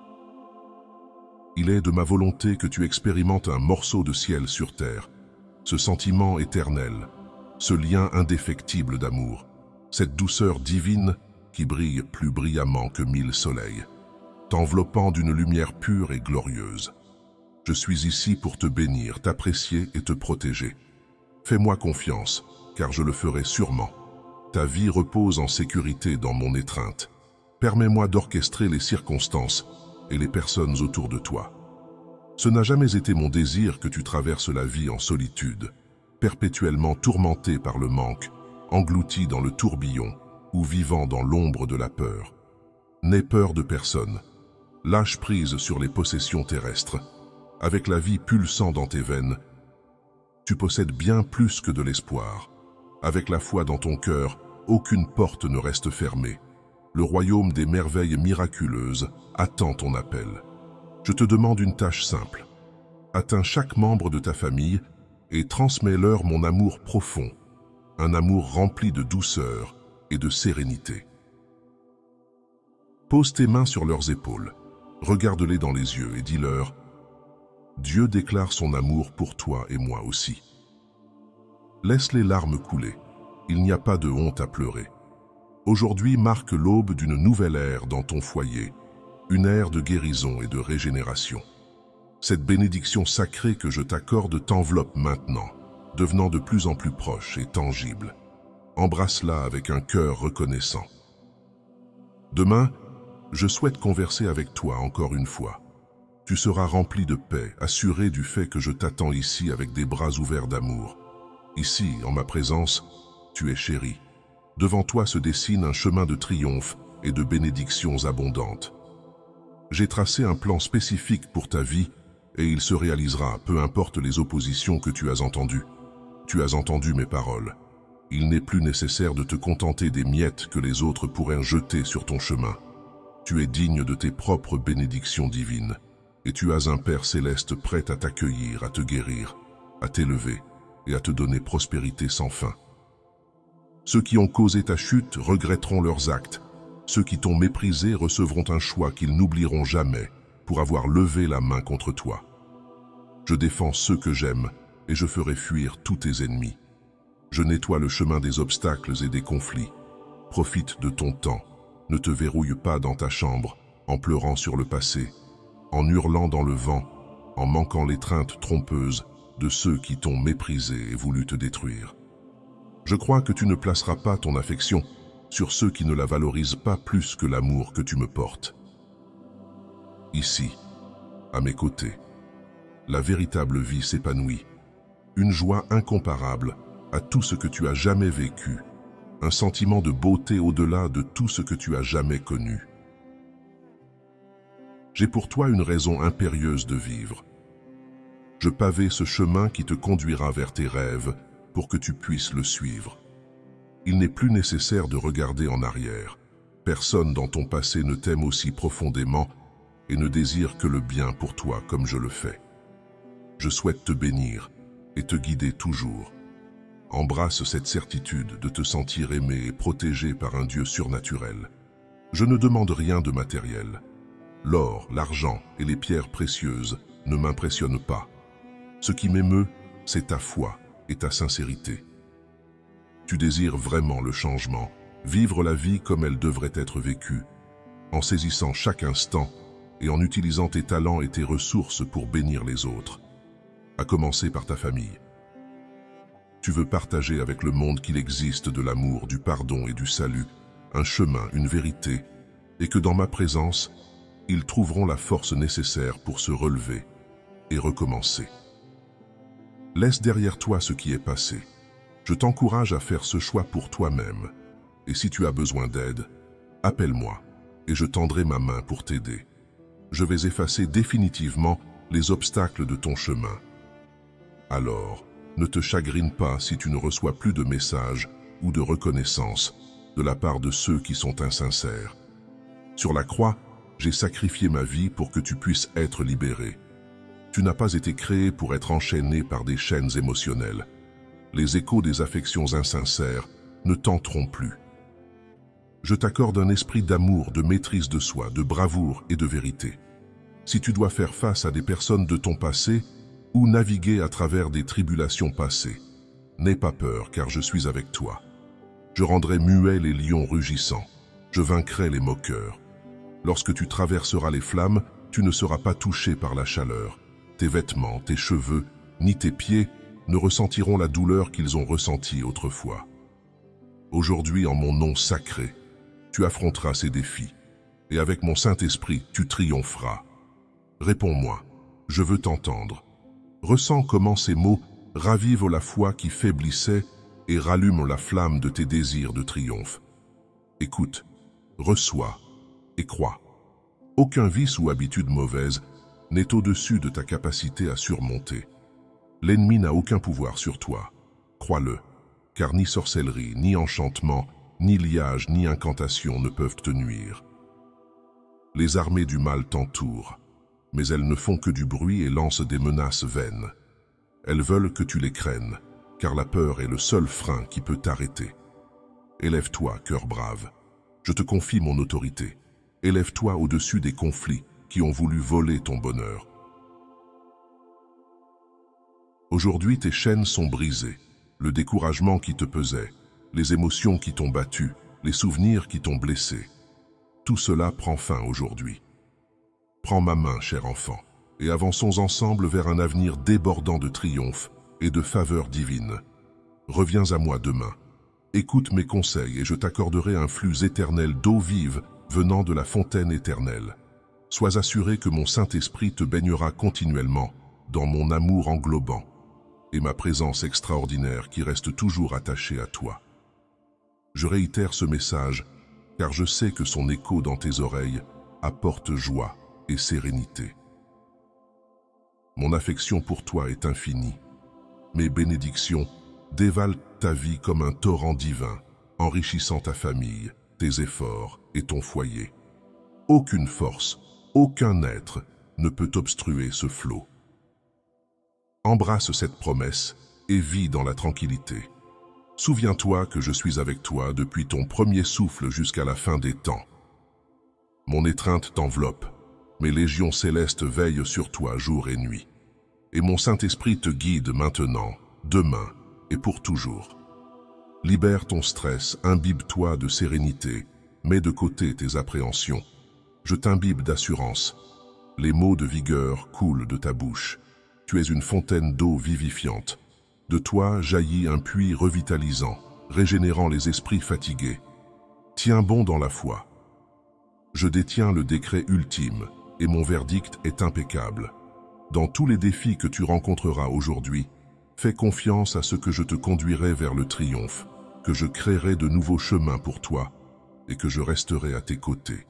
Il est de ma volonté que tu expérimentes un morceau de ciel sur terre, ce sentiment éternel, ce lien indéfectible d'amour, cette douceur divine qui brille plus brillamment que mille soleils, t'enveloppant d'une lumière pure et glorieuse. Je suis ici pour te bénir, t'apprécier et te protéger. Fais-moi confiance, car je le ferai sûrement. Ta vie repose en sécurité dans mon étreinte. Permets-moi d'orchestrer les circonstances et les personnes autour de toi. Ce n'a jamais été mon désir que tu traverses la vie en solitude, perpétuellement tourmenté par le manque, englouti dans le tourbillon ou vivant dans l'ombre de la peur. N'aie peur de personne. Lâche prise sur les possessions terrestres. Avec la vie pulsant dans tes veines, tu possèdes bien plus que de l'espoir. Avec la foi dans ton cœur, aucune porte ne reste fermée. Le royaume des merveilles miraculeuses attend ton appel. Je te demande une tâche simple. Atteins chaque membre de ta famille et transmets-leur mon amour profond, un amour rempli de douceur et de sérénité. Pose tes mains sur leurs épaules, regarde-les dans les yeux et dis-leur « Dieu déclare son amour pour toi et moi aussi ». Laisse les larmes couler, il n'y a pas de honte à pleurer. Aujourd'hui marque l'aube d'une nouvelle ère dans ton foyer, une ère de guérison et de régénération. Cette bénédiction sacrée que je t'accorde t'enveloppe maintenant, devenant de plus en plus proche et tangible. Embrasse-la avec un cœur reconnaissant. Demain, je souhaite converser avec toi encore une fois. Tu seras rempli de paix, assuré du fait que je t'attends ici avec des bras ouverts d'amour. Ici, en ma présence, tu es chéri. Devant toi se dessine un chemin de triomphe et de bénédictions abondantes. J'ai tracé un plan spécifique pour ta vie et il se réalisera, peu importe les oppositions que tu as entendues. Tu as entendu mes paroles. Il n'est plus nécessaire de te contenter des miettes que les autres pourraient jeter sur ton chemin. Tu es digne de tes propres bénédictions divines et tu as un Père céleste prêt à t'accueillir, à te guérir, à t'élever et à te donner prospérité sans fin. Ceux qui ont causé ta chute regretteront leurs actes. Ceux qui t'ont méprisé recevront un choix qu'ils n'oublieront jamais pour avoir levé la main contre toi. Je défends ceux que j'aime et je ferai fuir tous tes ennemis. Je nettoie le chemin des obstacles et des conflits. Profite de ton temps. Ne te verrouille pas dans ta chambre en pleurant sur le passé, en hurlant dans le vent, en manquant l'étreinte trompeuse de ceux qui t'ont méprisé et voulu te détruire. Je crois que tu ne placeras pas ton affection sur ceux qui ne la valorisent pas plus que l'amour que tu me portes. Ici, à mes côtés, la véritable vie s'épanouit, une joie incomparable à tout ce que tu as jamais vécu, un sentiment de beauté au-delà de tout ce que tu as jamais connu. J'ai pour toi une raison impérieuse de vivre. Je pavais ce chemin qui te conduira vers tes rêves pour que tu puisses le suivre. Il n'est plus nécessaire de regarder en arrière. Personne dans ton passé ne t'aime aussi profondément et ne désire que le bien pour toi comme je le fais. Je souhaite te bénir et te guider toujours. Embrasse cette certitude de te sentir aimé et protégé par un Dieu surnaturel. Je ne demande rien de matériel. L'or, l'argent et les pierres précieuses ne m'impressionnent pas. Ce qui m'émeut, c'est ta foi et ta sincérité. Tu désires vraiment le changement, vivre la vie comme elle devrait être vécue, en saisissant chaque instant et en utilisant tes talents et tes ressources pour bénir les autres, à commencer par ta famille. Tu veux partager avec le monde qu'il existe de l'amour, du pardon et du salut, un chemin, une vérité, et que dans ma présence, ils trouveront la force nécessaire pour se relever et recommencer. Laisse derrière toi ce qui est passé. Je t'encourage à faire ce choix pour toi-même. Et si tu as besoin d'aide, appelle-moi et je tendrai ma main pour t'aider. Je vais effacer définitivement les obstacles de ton chemin. Alors, ne te chagrine pas si tu ne reçois plus de messages ou de reconnaissance de la part de ceux qui sont insincères. Sur la croix, j'ai sacrifié ma vie pour que tu puisses être libéré. Tu n'as pas été créé pour être enchaîné par des chaînes émotionnelles. Les échos des affections insincères ne tenteront plus. Je t'accorde un esprit d'amour, de maîtrise de soi, de bravoure et de vérité. Si tu dois faire face à des personnes de ton passé ou naviguer à travers des tribulations passées, n'aie pas peur car je suis avec toi. Je rendrai muets les lions rugissants, je vaincrai les moqueurs. Lorsque tu traverseras les flammes, tu ne seras pas touché par la chaleur. Tes vêtements, tes cheveux, ni tes pieds ne ressentiront la douleur qu'ils ont ressentie autrefois. Aujourd'hui, en mon nom sacré, tu affronteras ces défis, et avec mon Saint-Esprit, tu triompheras. Réponds-moi, je veux t'entendre. Ressens comment ces mots ravivent la foi qui faiblissait et rallument la flamme de tes désirs de triomphe. Écoute, reçois et crois. Aucun vice ou habitude mauvaise n'est au-dessus de ta capacité à surmonter. L'ennemi n'a aucun pouvoir sur toi, crois-le, car ni sorcellerie, ni enchantement, ni liage, ni incantation ne peuvent te nuire. Les armées du mal t'entourent, mais elles ne font que du bruit et lancent des menaces vaines. Elles veulent que tu les craignes, car la peur est le seul frein qui peut t'arrêter. Élève-toi, cœur brave, je te confie mon autorité. Élève-toi au-dessus des conflits qui ont voulu voler ton bonheur. Aujourd'hui, tes chaînes sont brisées, le découragement qui te pesait, les émotions qui t'ont battu, les souvenirs qui t'ont blessé. Tout cela prend fin aujourd'hui. Prends ma main, cher enfant, et avançons ensemble vers un avenir débordant de triomphe et de faveur divine. Reviens à moi demain. Écoute mes conseils et je t'accorderai un flux éternel d'eau vive venant de la fontaine éternelle. Sois assuré que mon Saint-Esprit te baignera continuellement dans mon amour englobant et ma présence extraordinaire qui reste toujours attachée à toi. Je réitère ce message car je sais que son écho dans tes oreilles apporte joie et sérénité. Mon affection pour toi est infinie. Mes bénédictions dévalent ta vie comme un torrent divin, enrichissant ta famille, tes efforts et ton foyer. Aucune force, aucun être ne peut obstruer ce flot. Embrasse cette promesse et vis dans la tranquillité. Souviens-toi que je suis avec toi depuis ton premier souffle jusqu'à la fin des temps. Mon étreinte t'enveloppe, mes légions célestes veillent sur toi jour et nuit. Et mon Saint-Esprit te guide maintenant, demain et pour toujours. Libère ton stress, imbibe-toi de sérénité, mets de côté tes appréhensions. Je t'imbibe d'assurance. Les mots de vigueur coulent de ta bouche. Tu es une fontaine d'eau vivifiante. De toi jaillit un puits revitalisant, régénérant les esprits fatigués. Tiens bon dans la foi. Je détiens le décret ultime et mon verdict est impeccable. Dans tous les défis que tu rencontreras aujourd'hui, fais confiance à ce que je te conduirai vers le triomphe, que je créerai de nouveaux chemins pour toi et que je resterai à tes côtés.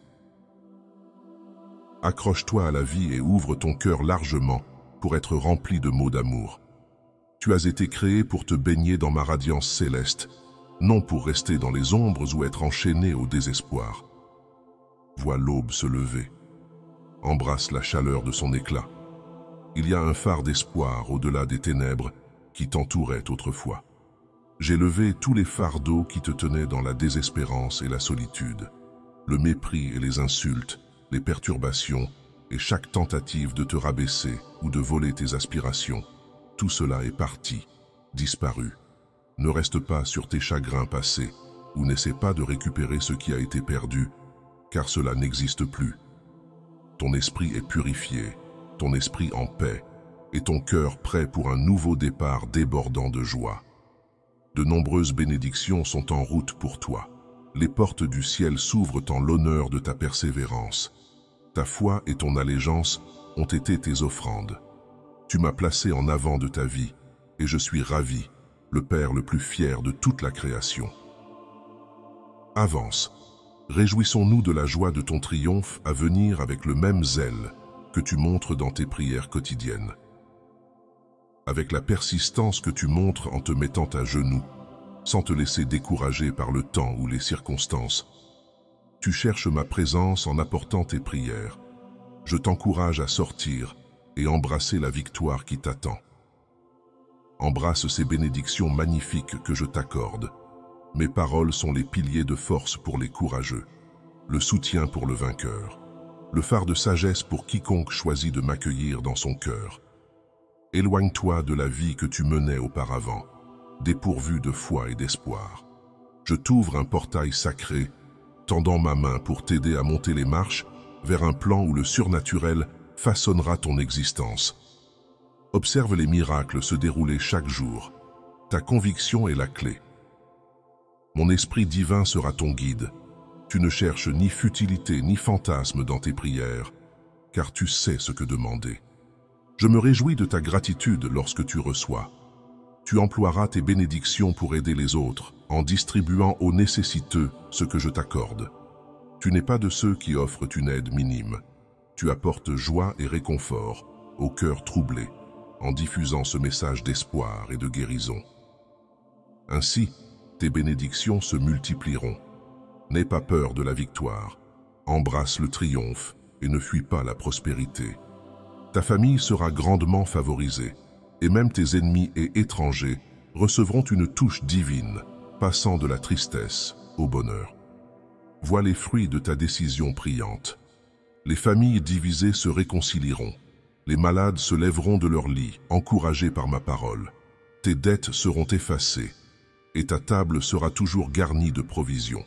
Accroche-toi à la vie et ouvre ton cœur largement pour être rempli de mots d'amour. Tu as été créé pour te baigner dans ma radiance céleste, non pour rester dans les ombres ou être enchaîné au désespoir. Vois l'aube se lever. Embrasse la chaleur de son éclat. Il y a un phare d'espoir au-delà des ténèbres qui t'entouraient autrefois. J'ai levé tous les fardeaux qui te tenaient dans la désespérance et la solitude, le mépris et les insultes, les perturbations et chaque tentative de te rabaisser ou de voler tes aspirations. Tout cela est parti, disparu. Ne reste pas sur tes chagrins passés ou n'essaie pas de récupérer ce qui a été perdu, car cela n'existe plus. Ton esprit est purifié, ton esprit en paix, et ton cœur prêt pour un nouveau départ débordant de joie. De nombreuses bénédictions sont en route pour toi. Les portes du ciel s'ouvrent en l'honneur de ta persévérance. Ta foi et ton allégeance ont été tes offrandes. Tu m'as placé en avant de ta vie, et je suis ravi, le Père le plus fier de toute la création. Avance, réjouissons-nous de la joie de ton triomphe à venir avec le même zèle que tu montres dans tes prières quotidiennes. Avec la persistance que tu montres en te mettant à genoux, sans te laisser décourager par le temps ou les circonstances. tu cherches ma présence en apportant tes prières. Je t'encourage à sortir et embrasser la victoire qui t'attend. Embrasse ces bénédictions magnifiques que je t'accorde. Mes paroles sont les piliers de force pour les courageux, le soutien pour le vainqueur, le phare de sagesse pour quiconque choisit de m'accueillir dans son cœur. Éloigne-toi de la vie que tu menais auparavant, dépourvue de foi et d'espoir. Je t'ouvre un portail sacré, tendant ma main pour t'aider à monter les marches vers un plan où le surnaturel façonnera ton existence. Observe les miracles se dérouler chaque jour. Ta conviction est la clé. Mon esprit divin sera ton guide. Tu ne cherches ni futilité ni fantasme dans tes prières, car tu sais ce que demander. Je me réjouis de ta gratitude lorsque tu reçois. Tu emploieras tes bénédictions pour aider les autres, en distribuant aux nécessiteux ce que je t'accorde. Tu n'es pas de ceux qui offrent une aide minime. Tu apportes joie et réconfort au cœur troublé, en diffusant ce message d'espoir et de guérison. Ainsi, tes bénédictions se multiplieront. N'aie pas peur de la victoire, embrasse le triomphe et ne fuis pas la prospérité. Ta famille sera grandement favorisée, et même tes ennemis et étrangers recevront une touche divine, passant de la tristesse au bonheur. Vois les fruits de ta décision priante. Les familles divisées se réconcilieront. Les malades se lèveront de leur lit, encouragés par ma parole. Tes dettes seront effacées, et ta table sera toujours garnie de provisions.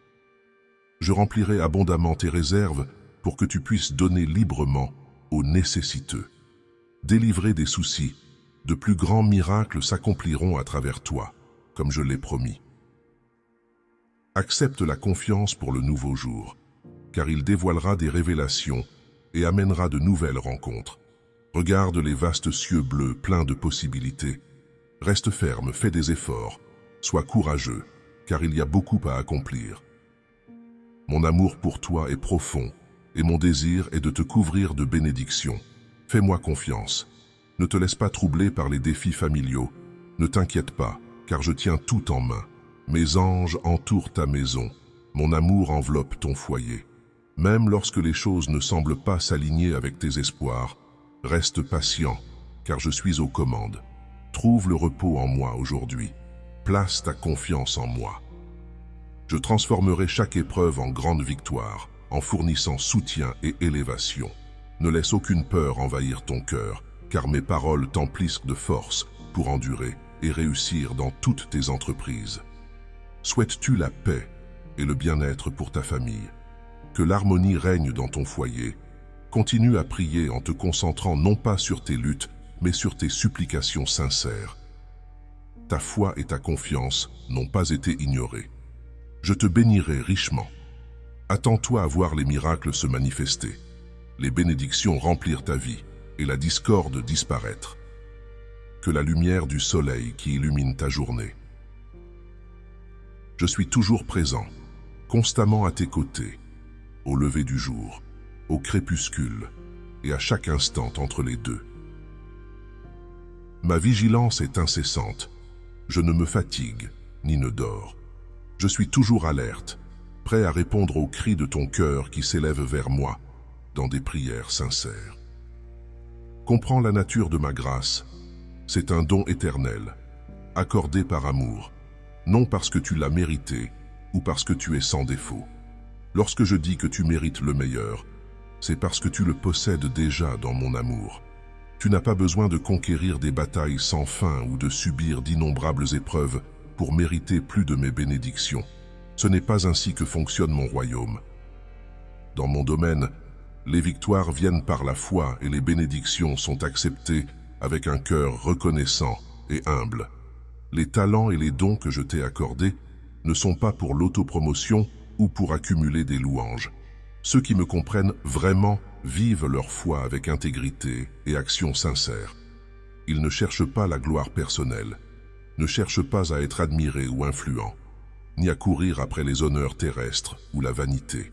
Je remplirai abondamment tes réserves pour que tu puisses donner librement aux nécessiteux. Délivrés des soucis, de plus grands miracles s'accompliront à travers toi, comme je l'ai promis. Accepte la confiance pour le nouveau jour, car il dévoilera des révélations et amènera de nouvelles rencontres. Regarde les vastes cieux bleus pleins de possibilités. Reste ferme, fais des efforts, sois courageux, car il y a beaucoup à accomplir. Mon amour pour toi est profond, et mon désir est de te couvrir de bénédictions. Fais-moi confiance. Ne te laisse pas troubler par les défis familiaux. Ne t'inquiète pas, car je tiens tout en main. Mes anges entourent ta maison. Mon amour enveloppe ton foyer. Même lorsque les choses ne semblent pas s'aligner avec tes espoirs, reste patient, car je suis aux commandes. Trouve le repos en moi aujourd'hui. Place ta confiance en moi. Je transformerai chaque épreuve en grande victoire, en fournissant soutien et élévation. Ne laisse aucune peur envahir ton cœur, car mes paroles t'emplissent de force pour endurer et réussir dans toutes tes entreprises. Souhaites-tu la paix et le bien-être pour ta famille? Que l'harmonie règne dans ton foyer. Continue à prier en te concentrant non pas sur tes luttes, mais sur tes supplications sincères. Ta foi et ta confiance n'ont pas été ignorées. Je te bénirai richement. Attends-toi à voir les miracles se manifester, les bénédictions remplir ta vie et la discorde disparaître. Que la lumière du soleil qui illumine ta journée. Je suis toujours présent, constamment à tes côtés, au lever du jour, au crépuscule et à chaque instant entre les deux. Ma vigilance est incessante. Je ne me fatigue ni ne dors. Je suis toujours alerte, prêt à répondre aux cris de ton cœur qui s'élèvent vers moi dans des prières sincères. Comprends la nature de ma grâce. C'est un don éternel, accordé par amour, non parce que tu l'as mérité ou parce que tu es sans défaut. Lorsque je dis que tu mérites le meilleur, c'est parce que tu le possèdes déjà dans mon amour. Tu n'as pas besoin de conquérir des batailles sans fin ou de subir d'innombrables épreuves pour mériter plus de mes bénédictions. Ce n'est pas ainsi que fonctionne mon royaume. Dans mon domaine, les victoires viennent par la foi et les bénédictions sont acceptées avec un cœur reconnaissant et humble. Les talents et les dons que je t'ai accordés ne sont pas pour l'autopromotion ou pour accumuler des louanges. Ceux qui me comprennent vraiment vivent leur foi avec intégrité et action sincère. Ils ne cherchent pas la gloire personnelle, ne cherchent pas à être admirés ou influents, ni à courir après les honneurs terrestres ou la vanité.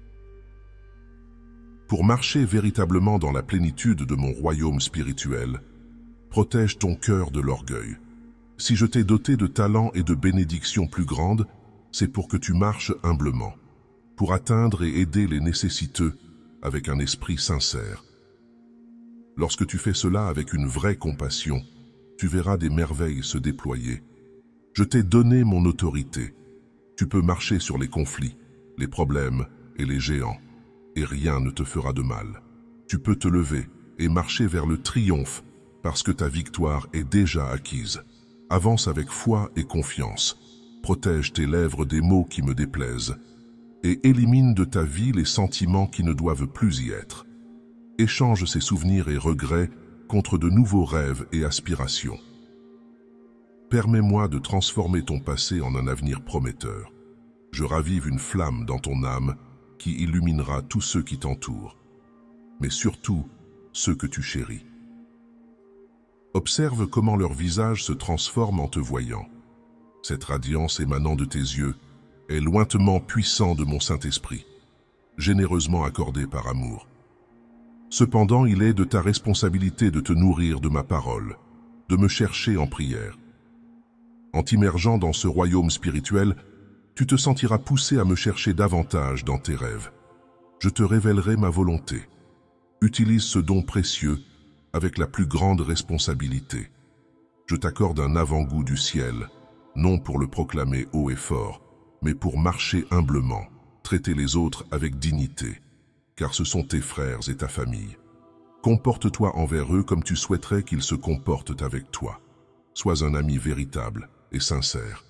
Pour marcher véritablement dans la plénitude de mon royaume spirituel, protège ton cœur de l'orgueil. Si je t'ai doté de talents et de bénédictions plus grandes, c'est pour que tu marches humblement. pour atteindre et aider les nécessiteux avec un esprit sincère. Lorsque tu fais cela avec une vraie compassion, tu verras des merveilles se déployer. Je t'ai donné mon autorité. Tu peux marcher sur les conflits, les problèmes et les géants, et rien ne te fera de mal. Tu peux te lever et marcher vers le triomphe parce que ta victoire est déjà acquise. Avance avec foi et confiance. Protège tes lèvres des mots qui me déplaisent et élimine de ta vie les sentiments qui ne doivent plus y être. Échange ces souvenirs et regrets contre de nouveaux rêves et aspirations. Permets-moi de transformer ton passé en un avenir prometteur. Je ravive une flamme dans ton âme qui illuminera tous ceux qui t'entourent, mais surtout ceux que tu chéris. Observe comment leur visage se transforme en te voyant. Cette radiance émanant de tes yeux est lointement puissant de mon Saint-Esprit, généreusement accordé par amour. Cependant, il est de ta responsabilité de te nourrir de ma parole, de me chercher en prière. En t'immergeant dans ce royaume spirituel, tu te sentiras poussé à me chercher davantage dans tes rêves. Je te révélerai ma volonté. Utilise ce don précieux avec la plus grande responsabilité. Je t'accorde un avant-goût du ciel, non pour le proclamer haut et fort, mais pour marcher humblement, traiter les autres avec dignité, car ce sont tes frères et ta famille. Comporte-toi envers eux comme tu souhaiterais qu'ils se comportent avec toi. Sois un ami véritable et sincère.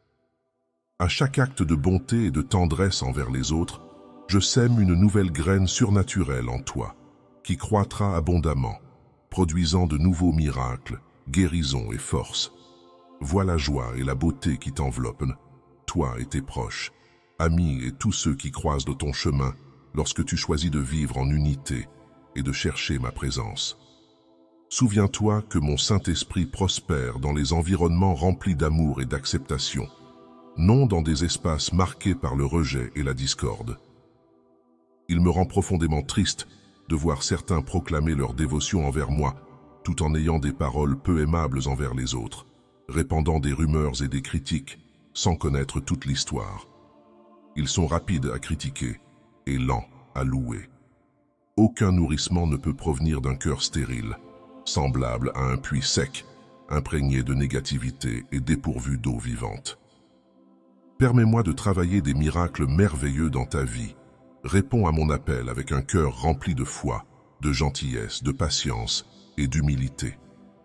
À chaque acte de bonté et de tendresse envers les autres, je sème une nouvelle graine surnaturelle en toi, qui croîtra abondamment, produisant de nouveaux miracles, guérisons et force. Vois la joie et la beauté qui t'enveloppent, toi et tes proches, amis et tous ceux qui croisent de ton chemin lorsque tu choisis de vivre en unité et de chercher ma présence. Souviens-toi que mon Saint-Esprit prospère dans les environnements remplis d'amour et d'acceptation, non dans des espaces marqués par le rejet et la discorde. Il me rend profondément triste de voir certains proclamer leur dévotion envers moi, tout en ayant des paroles peu aimables envers les autres, répandant des rumeurs et des critiques, sans connaître toute l'histoire. Ils sont rapides à critiquer et lents à louer. Aucun nourrissement ne peut provenir d'un cœur stérile, semblable à un puits sec, imprégné de négativité et dépourvu d'eau vivante. Permets-moi de travailler des miracles merveilleux dans ta vie. Réponds à mon appel avec un cœur rempli de foi, de gentillesse, de patience et d'humilité.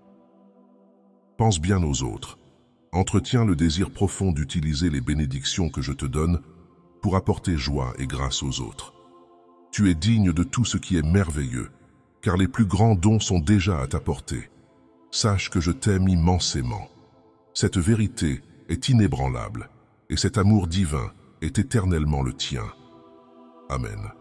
Pense bien aux autres. Entretiens le désir profond d'utiliser les bénédictions que je te donne pour apporter joie et grâce aux autres. Tu es digne de tout ce qui est merveilleux, car les plus grands dons sont déjà à ta portée. Sache que je t'aime immensément. Cette vérité est inébranlable, et cet amour divin est éternellement le tien. Amen.